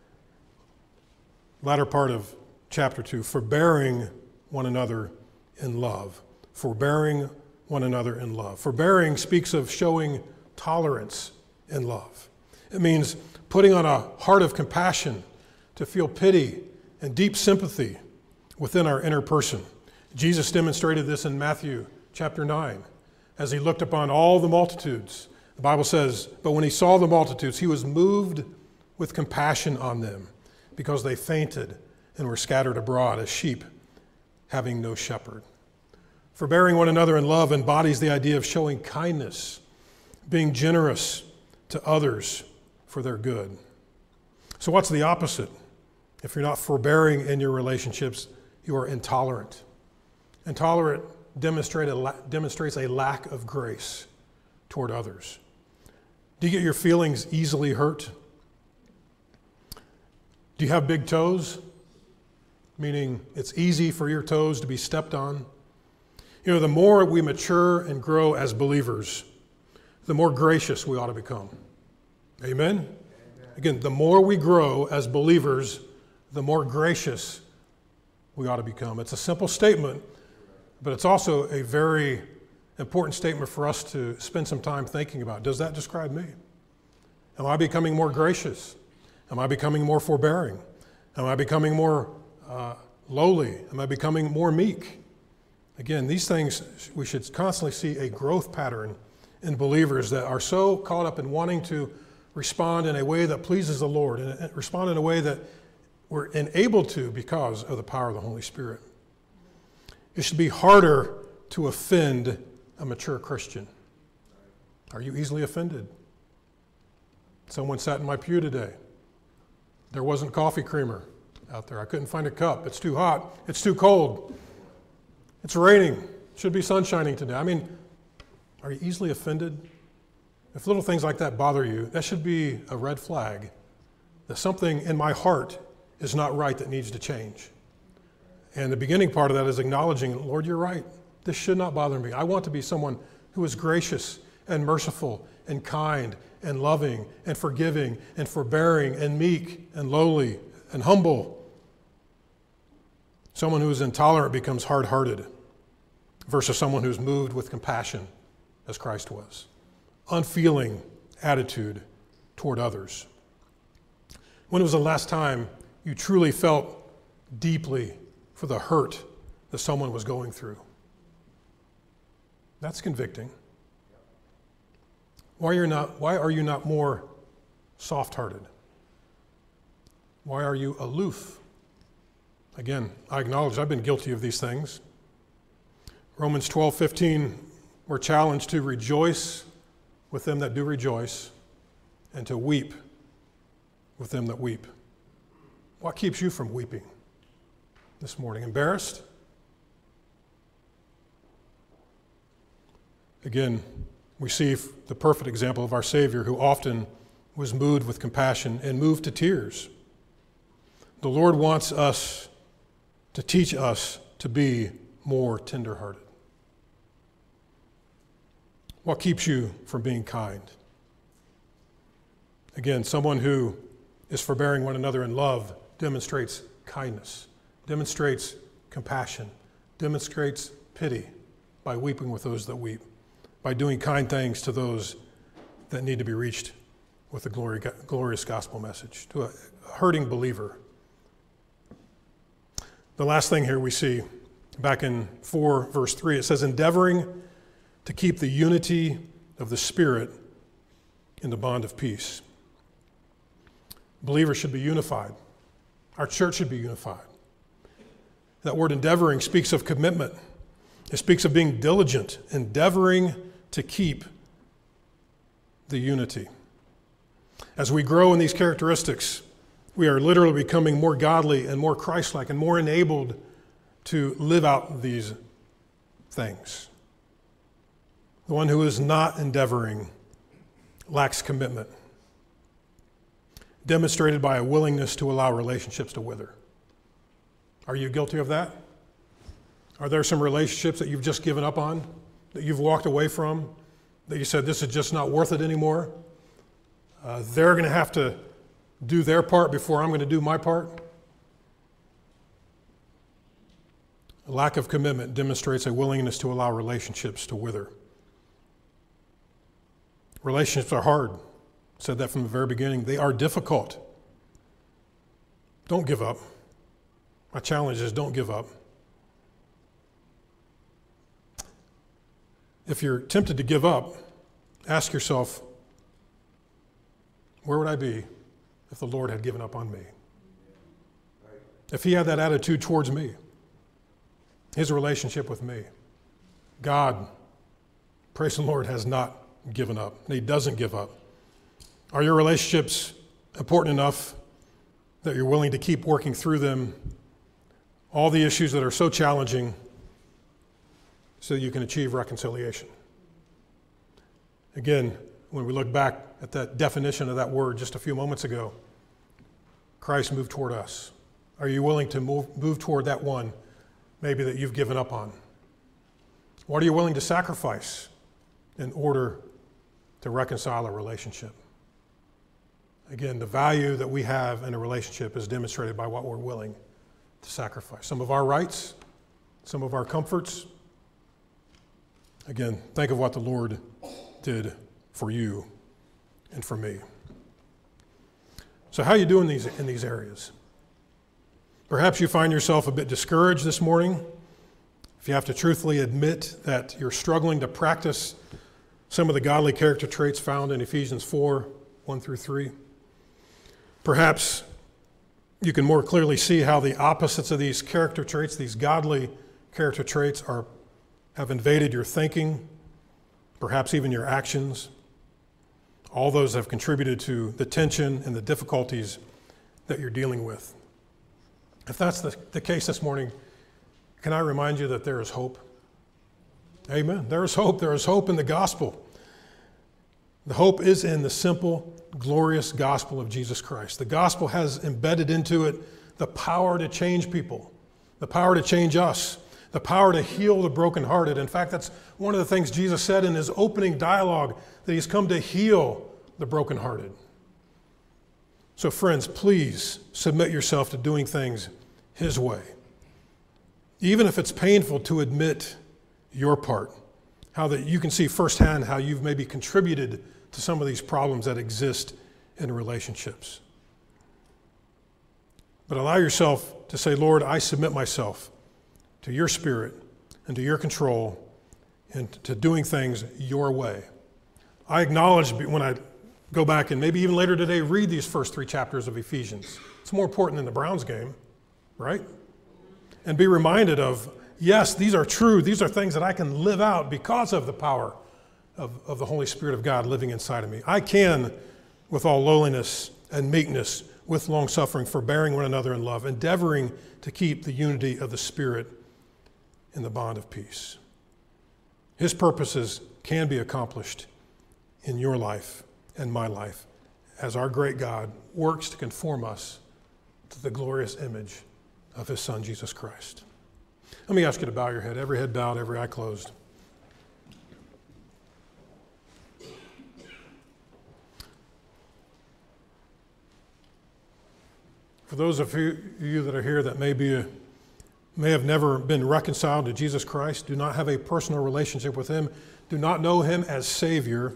latter part of chapter 2, forbearing one another in love. Forbearing one another in love. Forbearing speaks of showing tolerance in love. It means putting on a heart of compassion to feel pity and deep sympathy within our inner person. Jesus demonstrated this in Matthew chapter 9 as he looked upon all the multitudes. The Bible says, but when he saw the multitudes, he was moved with compassion on them because they fainted and were scattered abroad as sheep having no shepherd. Forbearing one another in love embodies the idea of showing kindness, being generous to others for their good. So what's the opposite? If you're not forbearing in your relationships, you are intolerant. Intolerant demonstrates a lack of grace toward others. Do you get your feelings easily hurt? Do you have big toes? Meaning it's easy for your toes to be stepped on. You know, the more we mature and grow as believers, the more gracious we ought to become. Amen? Again, the more we grow as believers, the more gracious we ought to become. It's a simple statement, but it's also a very important statement for us to spend some time thinking about. Does that describe me? Am I becoming more gracious? Am I becoming more forbearing? Am I becoming more lowly? Am I becoming more meek? Again, these things, we should constantly see a growth pattern in believers that are so caught up in wanting to respond in a way that pleases the Lord and respond in a way that we're enabled to because of the power of the Holy Spirit. It should be harder to offend a mature Christian. Are you easily offended? Someone sat in my pew today. There wasn't coffee creamer out there. I couldn't find a cup. It's too hot. It's too cold. It's raining. It should be sun shining today. I mean, are you easily offended? If little things like that bother you, that should be a red flag that something in my heart is not right that needs to change. And the beginning part of that is acknowledging, Lord, you're right. This should not bother me. I want to be someone who is gracious and merciful and kind and loving and forgiving and forbearing and meek and lowly and humble. Someone who is intolerant becomes hard-hearted versus someone who's moved with compassion as Christ was. Unfeeling attitude toward others. When was the last time you truly felt deeply for the hurt that someone was going through? That's convicting. Why are you not more soft-hearted? Why are you aloof? Again, I acknowledge I've been guilty of these things. Romans 12:15, we're challenged to rejoice with them that do rejoice and to weep with them that weep. What keeps you from weeping this morning? Embarrassed? Again, we see the perfect example of our Savior who often was moved with compassion and moved to tears. The Lord wants us to teach us to be more tenderhearted. What keeps you from being kind? Again, someone who is forbearing one another in love demonstrates kindness, demonstrates compassion, demonstrates pity by weeping with those that weep, by doing kind things to those that need to be reached with a glorious gospel message, to a hurting believer. The last thing here we see, back in 4 verse 3, it says, endeavoring to keep the unity of the Spirit in the bond of peace. Believers should be unified. Our church should be unified. That word endeavoring speaks of commitment. It speaks of being diligent, endeavoring to keep the unity. As we grow in these characteristics, we are literally becoming more godly and more Christ-like and more enabled to live out these things. The one who is not endeavoring lacks commitment, demonstrated by a willingness to allow relationships to wither. Are you guilty of that? Are there some relationships that you've just given up on, that you've walked away from, that you said, this is just not worth it anymore? They're going to have to do their part before I'm going to do my part? A lack of commitment demonstrates a willingness to allow relationships to wither. Relationships are hard. I said that from the very beginning. They are difficult. Don't give up. My challenge is don't give up. If you're tempted to give up, ask yourself, where would I be if the Lord had given up on me? If he had that attitude towards me, his relationship with me. God, praise the Lord, has not given up. And he doesn't give up. Are your relationships important enough that you're willing to keep working through them, all the issues that are so challenging, so that you can achieve reconciliation? Again, when we look back at that definition of that word just a few moments ago, Christ move toward us? Are you willing to move toward that one maybe that you've given up on? What are you willing to sacrifice in order to reconcile a relationship? Again, the value that we have in a relationship is demonstrated by what we're willing to sacrifice. Some of our rights, some of our comforts. Again, think of what the Lord did for you and for me. So how are you doing in these areas? Perhaps you find yourself a bit discouraged this morning. If you have to truthfully admit that you're struggling to practice some of the godly character traits found in Ephesians 4, 1 through 3. Perhaps you can more clearly see how the opposites of these character traits, these godly character traits, have invaded your thinking, perhaps even your actions. All those have contributed to the tension and the difficulties that you're dealing with. If that's the case this morning, can I remind you that there is hope? Amen. There is hope. There is hope in the gospel. The hope is in the simple, glorious gospel of Jesus Christ. The gospel has embedded into it the power to change people, the power to change us, the power to heal the brokenhearted. In fact, that's one of the things Jesus said in his opening dialogue, that he's come to heal the brokenhearted. So friends, please submit yourself to doing things his way. Even if it's painful to admit your part, how that you can see firsthand how you've maybe contributed to some of these problems that exist in relationships. But allow yourself to say, Lord, I submit myself to your spirit and to your control and to doing things your way. I acknowledge when I go back and maybe even later today read these first 3 chapters of Ephesians. It's more important than the Browns game, right? And be reminded of, yes, these are true. These are things that I can live out because of the power of the Holy Spirit of God living inside of me. I can, with all lowliness and meekness, with long-suffering, forbearing one another in love, endeavoring to keep the unity of the Spirit in the bond of peace. His purposes can be accomplished in your life and my life as our great God works to conform us to the glorious image of his Son, Jesus Christ. Let me ask you to bow your head, every head bowed, every eye closed. For those of you that are here that may have never been reconciled to Jesus Christ, do not have a personal relationship with him, do not know him as Savior,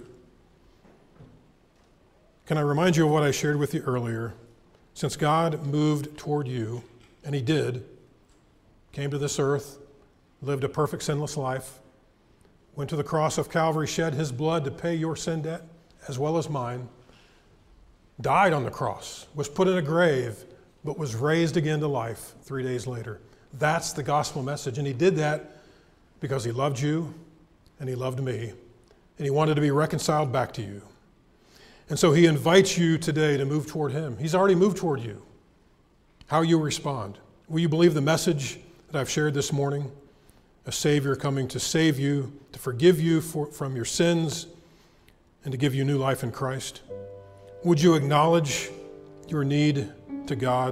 can I remind you of what I shared with you earlier? Since God moved toward you, and he did, came to this earth, lived a perfect sinless life, went to the cross of Calvary, shed his blood to pay your sin debt as well as mine, died on the cross, was put in a grave, but was raised again to life 3 days later. That's the gospel message. And he did that because he loved you and he loved me, and he wanted to be reconciled back to you. And so he invites you today to move toward him. He's already moved toward you. How you respond. Will you believe the message that I've shared this morning? A Savior coming to save you, to forgive you from your sins, and to give you new life in Christ? Would you acknowledge your need to God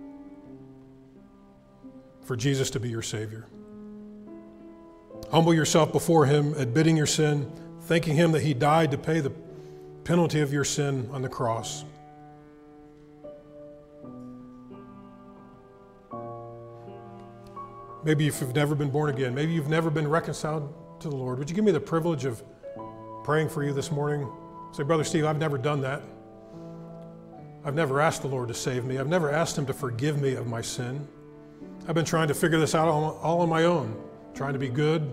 for Jesus to be your Savior? Humble yourself before him, admitting your sin, thanking him that he died to pay the penalty of your sin on the cross. Maybe if you've never been born again, maybe you've never been reconciled to the Lord. Would you give me the privilege of praying for you this morning? Say, Brother Steve, I've never done that. I've never asked the Lord to save me. I've never asked him to forgive me of my sin. I've been trying to figure this out all on my own, trying to be good.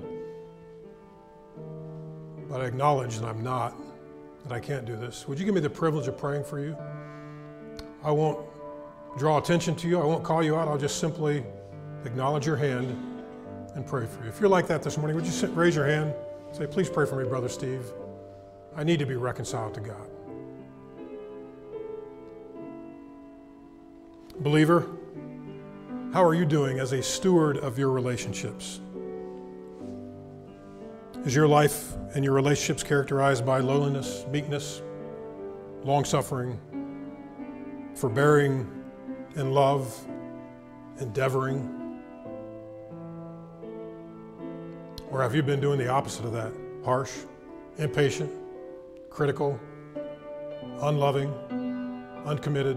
But I acknowledge that I'm not, that I can't do this. Would you give me the privilege of praying for you? I won't draw attention to you. I won't call you out. I'll just simply acknowledge your hand and pray for you. If you're like that this morning, would you raise your hand? Say, please pray for me, Brother Steve. I need to be reconciled to God. Believer, how are you doing as a steward of your relationships? Is your life and your relationships characterized by lowliness, meekness, long-suffering, forbearing in love, endeavoring? Or have you been doing the opposite of that? Harsh, impatient, critical, unloving, uncommitted?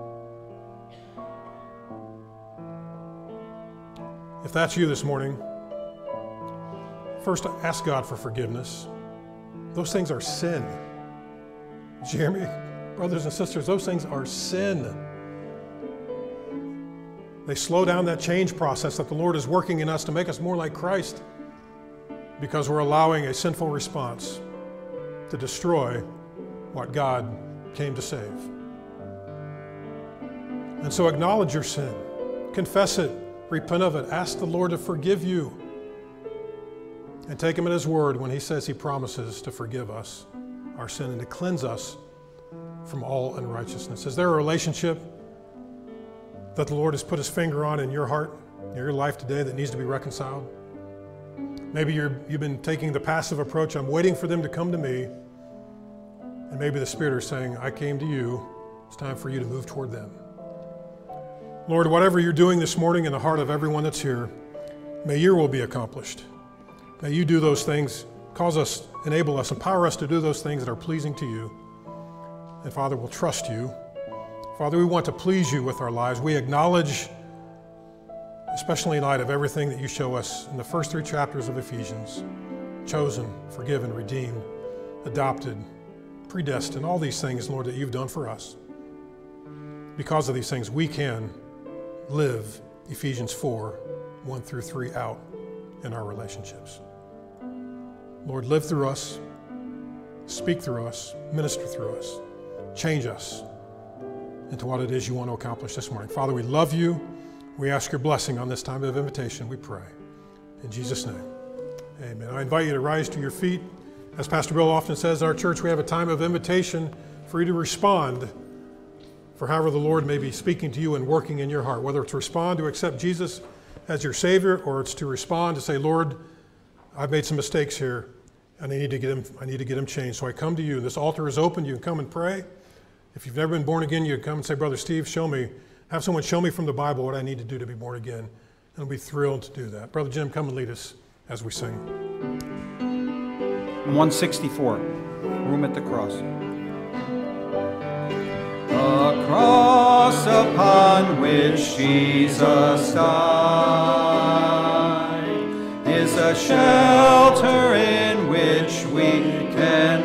If that's you this morning, first ask God for forgiveness. Those things are sin. Jeremy, brothers and sisters, those things are sin. They slow down that change process that the Lord is working in us to make us more like Christ, because we're allowing a sinful response to destroy what God came to save. And so acknowledge your sin, confess it, repent of it, ask the Lord to forgive you, and take Him at His word when He says He promises to forgive us our sin and to cleanse us from all unrighteousness. Is there a relationship that the Lord has put His finger on in your heart, in your life today, that needs to be reconciled? Maybe you've been taking the passive approach, I'm waiting for them to come to me, and maybe the Spirit is saying, I came to you, it's time for you to move toward them. Lord, whatever you're doing this morning in the heart of everyone that's here, may your will be accomplished. May you do those things, cause us, enable us, empower us to do those things that are pleasing to you. And Father, we'll trust you. Father, we want to please you with our lives. We acknowledge, especially in light of everything that you show us in the first 3 chapters of Ephesians, chosen, forgiven, redeemed, adopted, predestined, all these things, Lord, that you've done for us. Because of these things, we can live Ephesians 4, 1 through 3 out in our relationships. Lord, live through us, speak through us, minister through us, change us into what it is you want to accomplish this morning. Father, we love you. We ask your blessing on this time of invitation, we pray. In Jesus' name, amen. I invite you to rise to your feet. As Pastor Bill often says, in our church, we have a time of invitation for you to respond for however the Lord may be speaking to you and working in your heart, whether it's to respond to accept Jesus as your Savior, or it's to respond to say, Lord, I've made some mistakes here, and I need to get him changed. So I come to you. This altar is open. You can come and pray. If you've never been born again, you can come and say, Brother Steve, have someone show me from the Bible what I need to do to be born again. And I'll be thrilled to do that. Brother Jim, come and lead us as we sing. 164, Room at the Cross. The cross upon which Jesus died is a shelter in which we can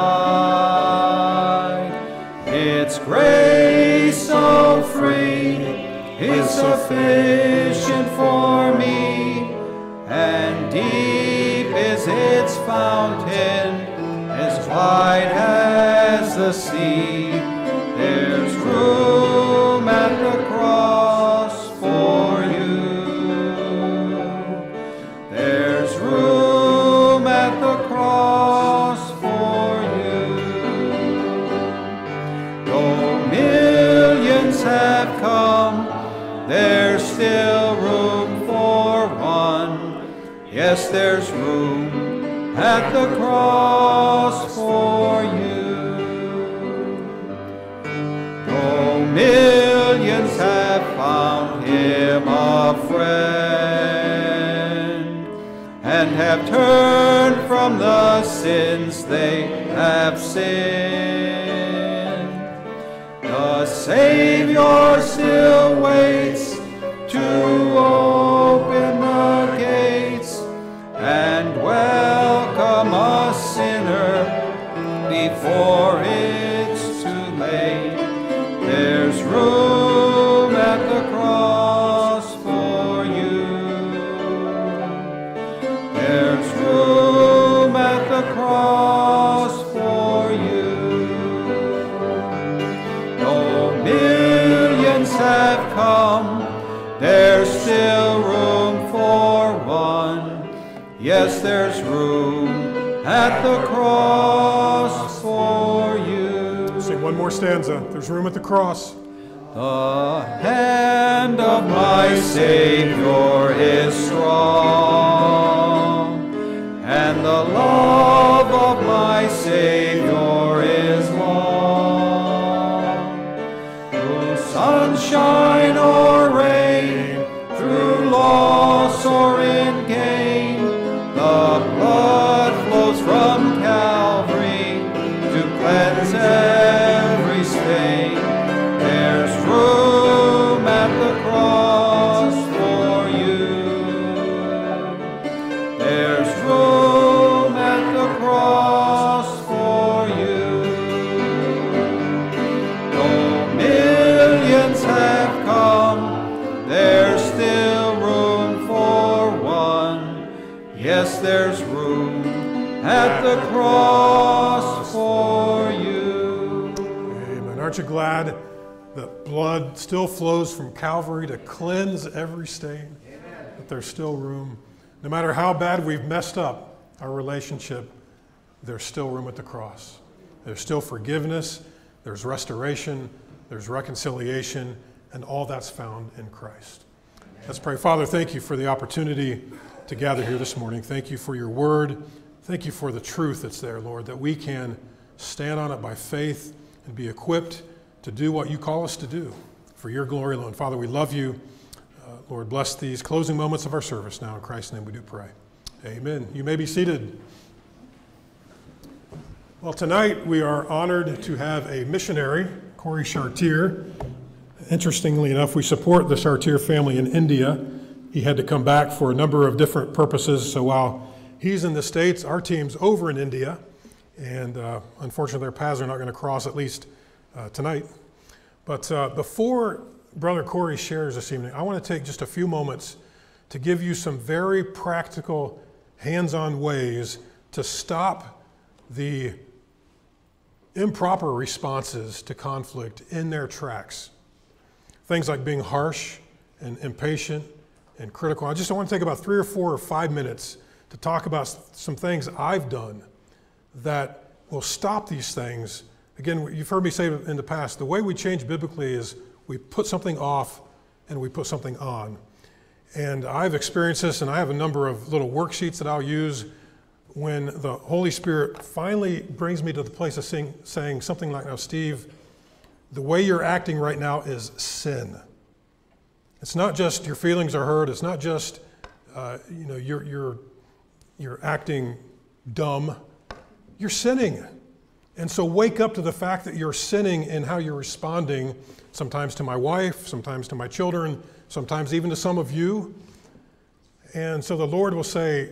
hide. Its grace so free is sufficient for me, and deep is its fountain, as wide as the sea. There's room at the cross for you. There's room at the cross for you. Though millions have come, there's still room for one. Yes, there's room at the cross for you. Millions have found him a friend, and have turned from the sins they have sinned. The Savior still waits to open the gates and welcome a sinner before it's too late. There's room at the cross for you. There's room at the cross for you. Though millions have come, there's still room for one. Yes, there's room at the cross for you. Sing one more stanza. There's room at the cross. The hand of my Savior is strong, and the love of my Savior is long. Through sunshine cleanse every stain. There's room at the cross for you. There's room at the cross for you. Though millions have come, there's still room for one. Yes, there's room at the cross for you. Amen. Aren't you glad that blood still flows from Calvary to cleanse every stain? Amen. That there's still room. No matter how bad we've messed up our relationship, there's still room at the cross. There's still forgiveness, there's restoration, there's reconciliation, and all that's found in Christ. Let's pray. Father, thank you for the opportunity to gather here this morning. Thank you for your word. Thank you for the truth that's there, Lord, that we can stand on it by faith and be equipped to do what you call us to do for your glory alone. Father, we love you. Lord, bless these closing moments of our service now. In Christ's name we do pray. Amen. You may be seated. Well, tonight we are honored to have a missionary, Corey Chartier. Interestingly enough, we support the Chartier family in India. He had to come back for a number of different purposes, so while he's in the States, our team's over in India, and unfortunately their paths are not going to cross, at least tonight. But before Brother Corey shares this evening, I want to take just a few moments to give you some very practical, hands-on ways to stop the improper responses to conflict in their tracks. Things like being harsh and impatient and critical. I want to take about 3 or 4 or 5 minutes to talk about some things I've done that will stop these things. Again, you've heard me say in the past, the way we change biblically is we put something off and we put something on. And I've experienced this, and I have a number of little worksheets that I'll use when the Holy Spirit finally brings me to the place of saying something like, now, Steve, the way you're acting right now is sin. It's not just your feelings are hurt. It's not just you're acting dumb. You're sinning. And so wake up to the fact that you're sinning in how you're responding, sometimes to my wife, sometimes to my children, sometimes even to some of you. And so the Lord will say,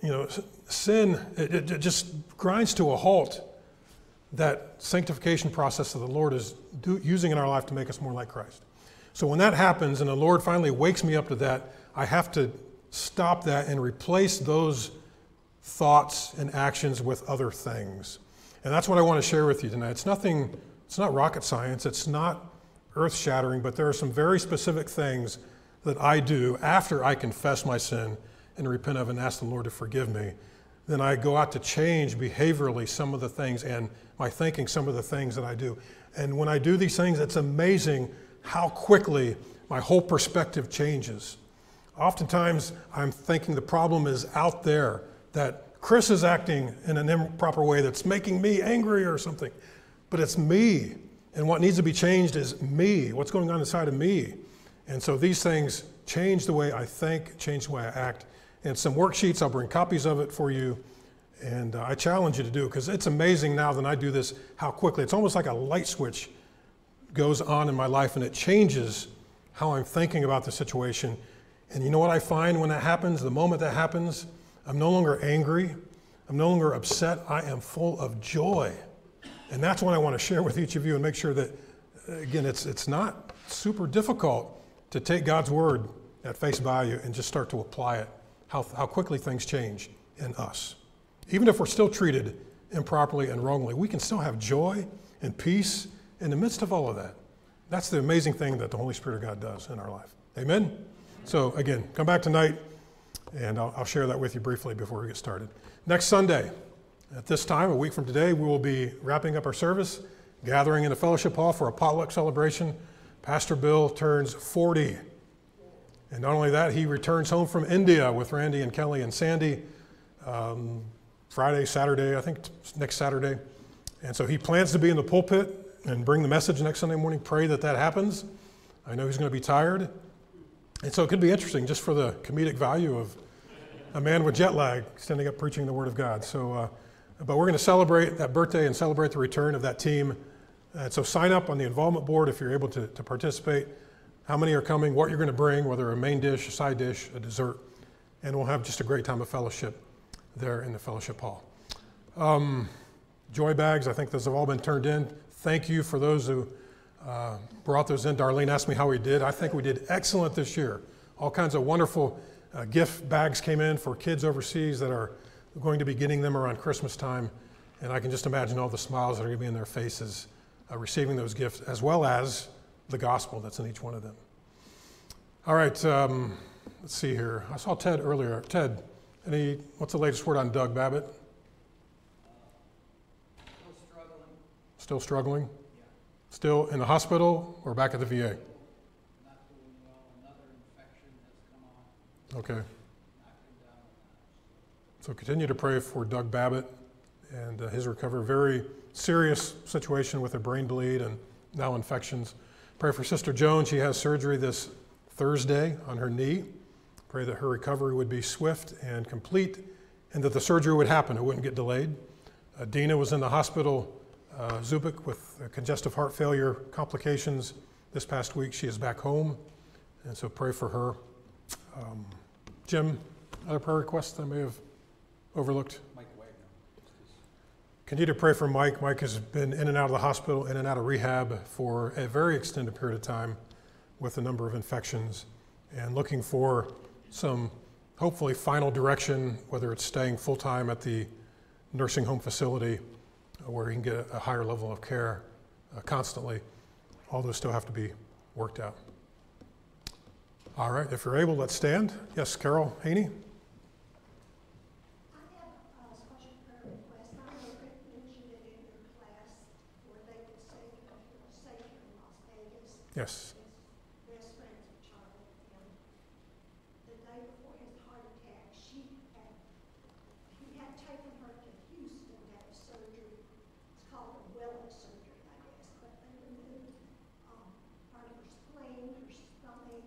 sin, it just grinds to a halt that sanctification process that the Lord is using in our life to make us more like Christ. So when that happens and the Lord finally wakes me up to that, I have to stop that and replace those thoughts and actions with other things. And that's what I want to share with you tonight. It's not rocket science, it's not earth-shattering, but there are some very specific things that I do after I confess my sin and repent of and ask the Lord to forgive me. Then I go out to change behaviorally some of the things and my thinking some of the things that I do. And when I do these things, it's amazing how quickly my whole perspective changes. Oftentimes, I'm thinking the problem is out there, that Chris is acting in an improper way that's making me angry or something. But it's me. And what needs to be changed is me, what's going on inside of me. And so these things change the way I think, change the way I act. And some worksheets, I'll bring copies of it for you. And I challenge you to do it, because it's amazing now that I do this, how quickly. It's almost like a light switch goes on in my life, and it changes how I'm thinking about the situation. And you know what I find when that happens? The moment that happens, I'm no longer angry. I'm no longer upset. I am full of joy. And that's what I want to share with each of you and make sure that, again, it's not super difficult to take God's word at face value and just start to apply it, how quickly things change in us. Even if we're still treated improperly and wrongly, we can still have joy and peace in the midst of all of that. That's the amazing thing that the Holy Spirit of God does in our life. Amen? So again, come back tonight, and I'll share that with you briefly before we get started. Next Sunday, at this time, a week from today, we will be wrapping up our service, gathering in the fellowship hall for a potluck celebration. Pastor Bill turns 40. And not only that, he returns home from India with Randy and Kelly and Sandy Friday, Saturday, I think next Saturday. And so he plans to be in the pulpit and bring the message next Sunday morning. Pray that happens. I know he's going to be tired. And so it could be interesting just for the comedic value of a man with jet lag standing up preaching the Word of God. So But we're going to celebrate that birthday and celebrate the return of that team. And so sign up on the involvement board if you're able to participate. How many are coming, what you're going to bring, whether a main dish, a side dish, a dessert. And we'll have just a great time of fellowship there in the fellowship hall. Joy bags, I think those have all been turned in. Thank you for those who brought those in. Darlene asked me how we did. I think we did excellent this year. All kinds of wonderful gift bags came in for kids overseas that are going to be getting them around Christmas time. And I can just imagine all the smiles that are going to be in their faces receiving those gifts, as well as the gospel that's in each one of them. All right, let's see here. I saw Ted earlier. Ted, what's the latest word on Doug Babbitt? Still struggling. Still struggling? Yeah. Still in the hospital or back at the VA? Not doing well. Another infection has come on. Okay. Knocked him down a notch. So continue to pray for Doug Babbitt and his recovery. Very serious situation with a brain bleed and now infections. Pray for Sister Joan. She has surgery this Thursday on her knee. Pray that her recovery would be swift and complete and that the surgery would happen. It wouldn't get delayed. Dina was in the hospital, Zubik, with congestive heart failure complications this past week. She is back home, and so pray for her. Jim, other prayer requests I may have overlooked? Mike Wagner. Continue to pray for Mike. Mike has been in and out of the hospital, in and out of rehab for a very extended period of time with a number of infections, and looking for some hopefully final direction, whether it's staying full-time at the nursing home facility where he can get a higher level of care constantly. All those still have to be worked out. All right, if you're able, let's stand. Yes, Carol Haney. I have a special prayer request. I know Rick mentioned it in your class where they would say, Savior in Las Vegas. Yes. His best friends of Charlie. And the day before his heart attack, he had taken her to Houston to have surgery. It's called a Willis surgery, I guess. But they removed part of her spleen, her stomach,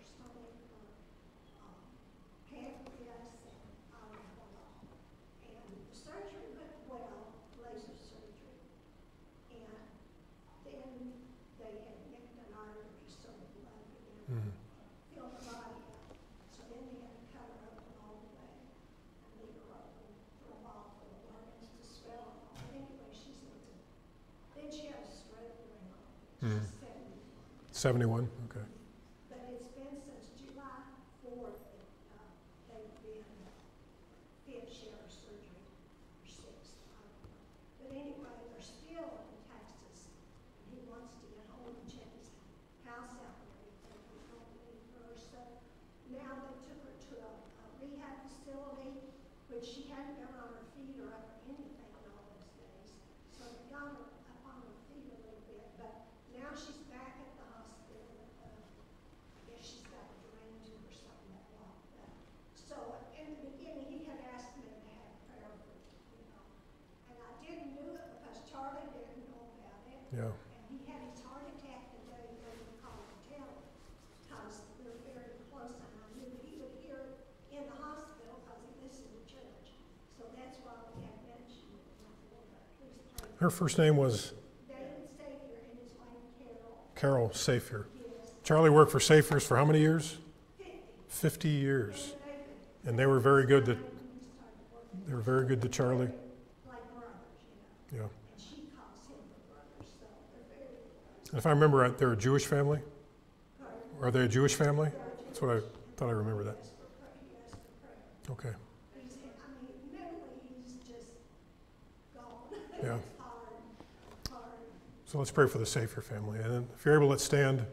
pancreas, and I don't know what all. And the surgery went well, laser surgery. And then they had nicked an artery so the blood began to fill the body up. So then they had to cut her open all the way and leave her open for a while for the organs to swell and all. But anyway, she's into. Then she had a stroke going on. She's 71. 71, okay. But it's been since July 4th that they've been fifth share surgery, or sixth, I don't know. But anyway, they're still in Texas, and he wants to get home and check his house out and everything. He's going to leave her. So now they took her to a rehab facility, which she hadn't been on her feet or up or anything in all those days. So they got her up on her feet a little bit, but now she's back at the hospital. I guess she's got a drain tube or something that blocked that. So in the beginning, he had asked me to have prayer for, and I didn't do it because Charlie didn't know about it. Yeah. And he had his heart attack the day they were called to tell him, because they're very close, and I knew he would hear it in the hospital because he listened to church. So that's why we had mentioned it before. But please pray. Her first name was David Savior and his wife Carol Carol. Safier. Yes, Charlie worked for Safiers for how many years? 50. 50 years. David, And they were very good to, when he started working, they were very good to Charlie. like brothers, Yeah. And she calls him her brother, so they're very good. And if I remember right, they're a Jewish family? Pardon? Are they a Jewish family? That's what I thought I remember that. He asked for prayer. Okay. He's, I mean, mentally, he's just gone. Yeah. It's hard. So let's pray for the Safier family. And then if you're able, let's stand.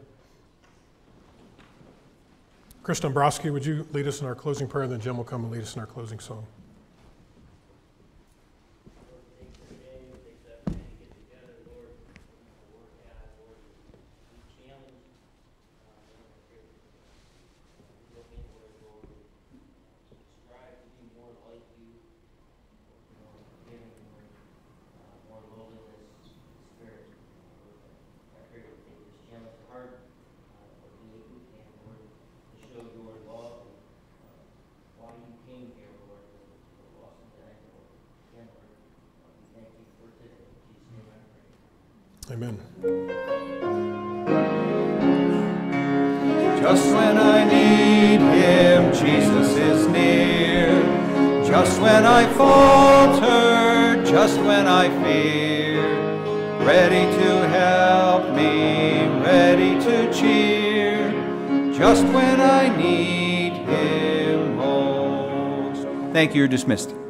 Chris Dombrowski, would you lead us in our closing prayer, and then Jim will come and lead us in our closing song. Lord, thanks for today. Thanks that we get together, Lord, to work at, Lord, be challenged. Look inward, Lord, strive to be more like you, more forgiving, Lord, more lowliness, spirit. Lord, I pray we take this challenge to heart, but do what we can, Lord, to show your love and why you came here, Lord, to Amen. Just when I need him, Jesus is near. Just when I falter, just when I fear, ready to help me, ready to cheer, just when I need him most. Thank you, you're dismissed.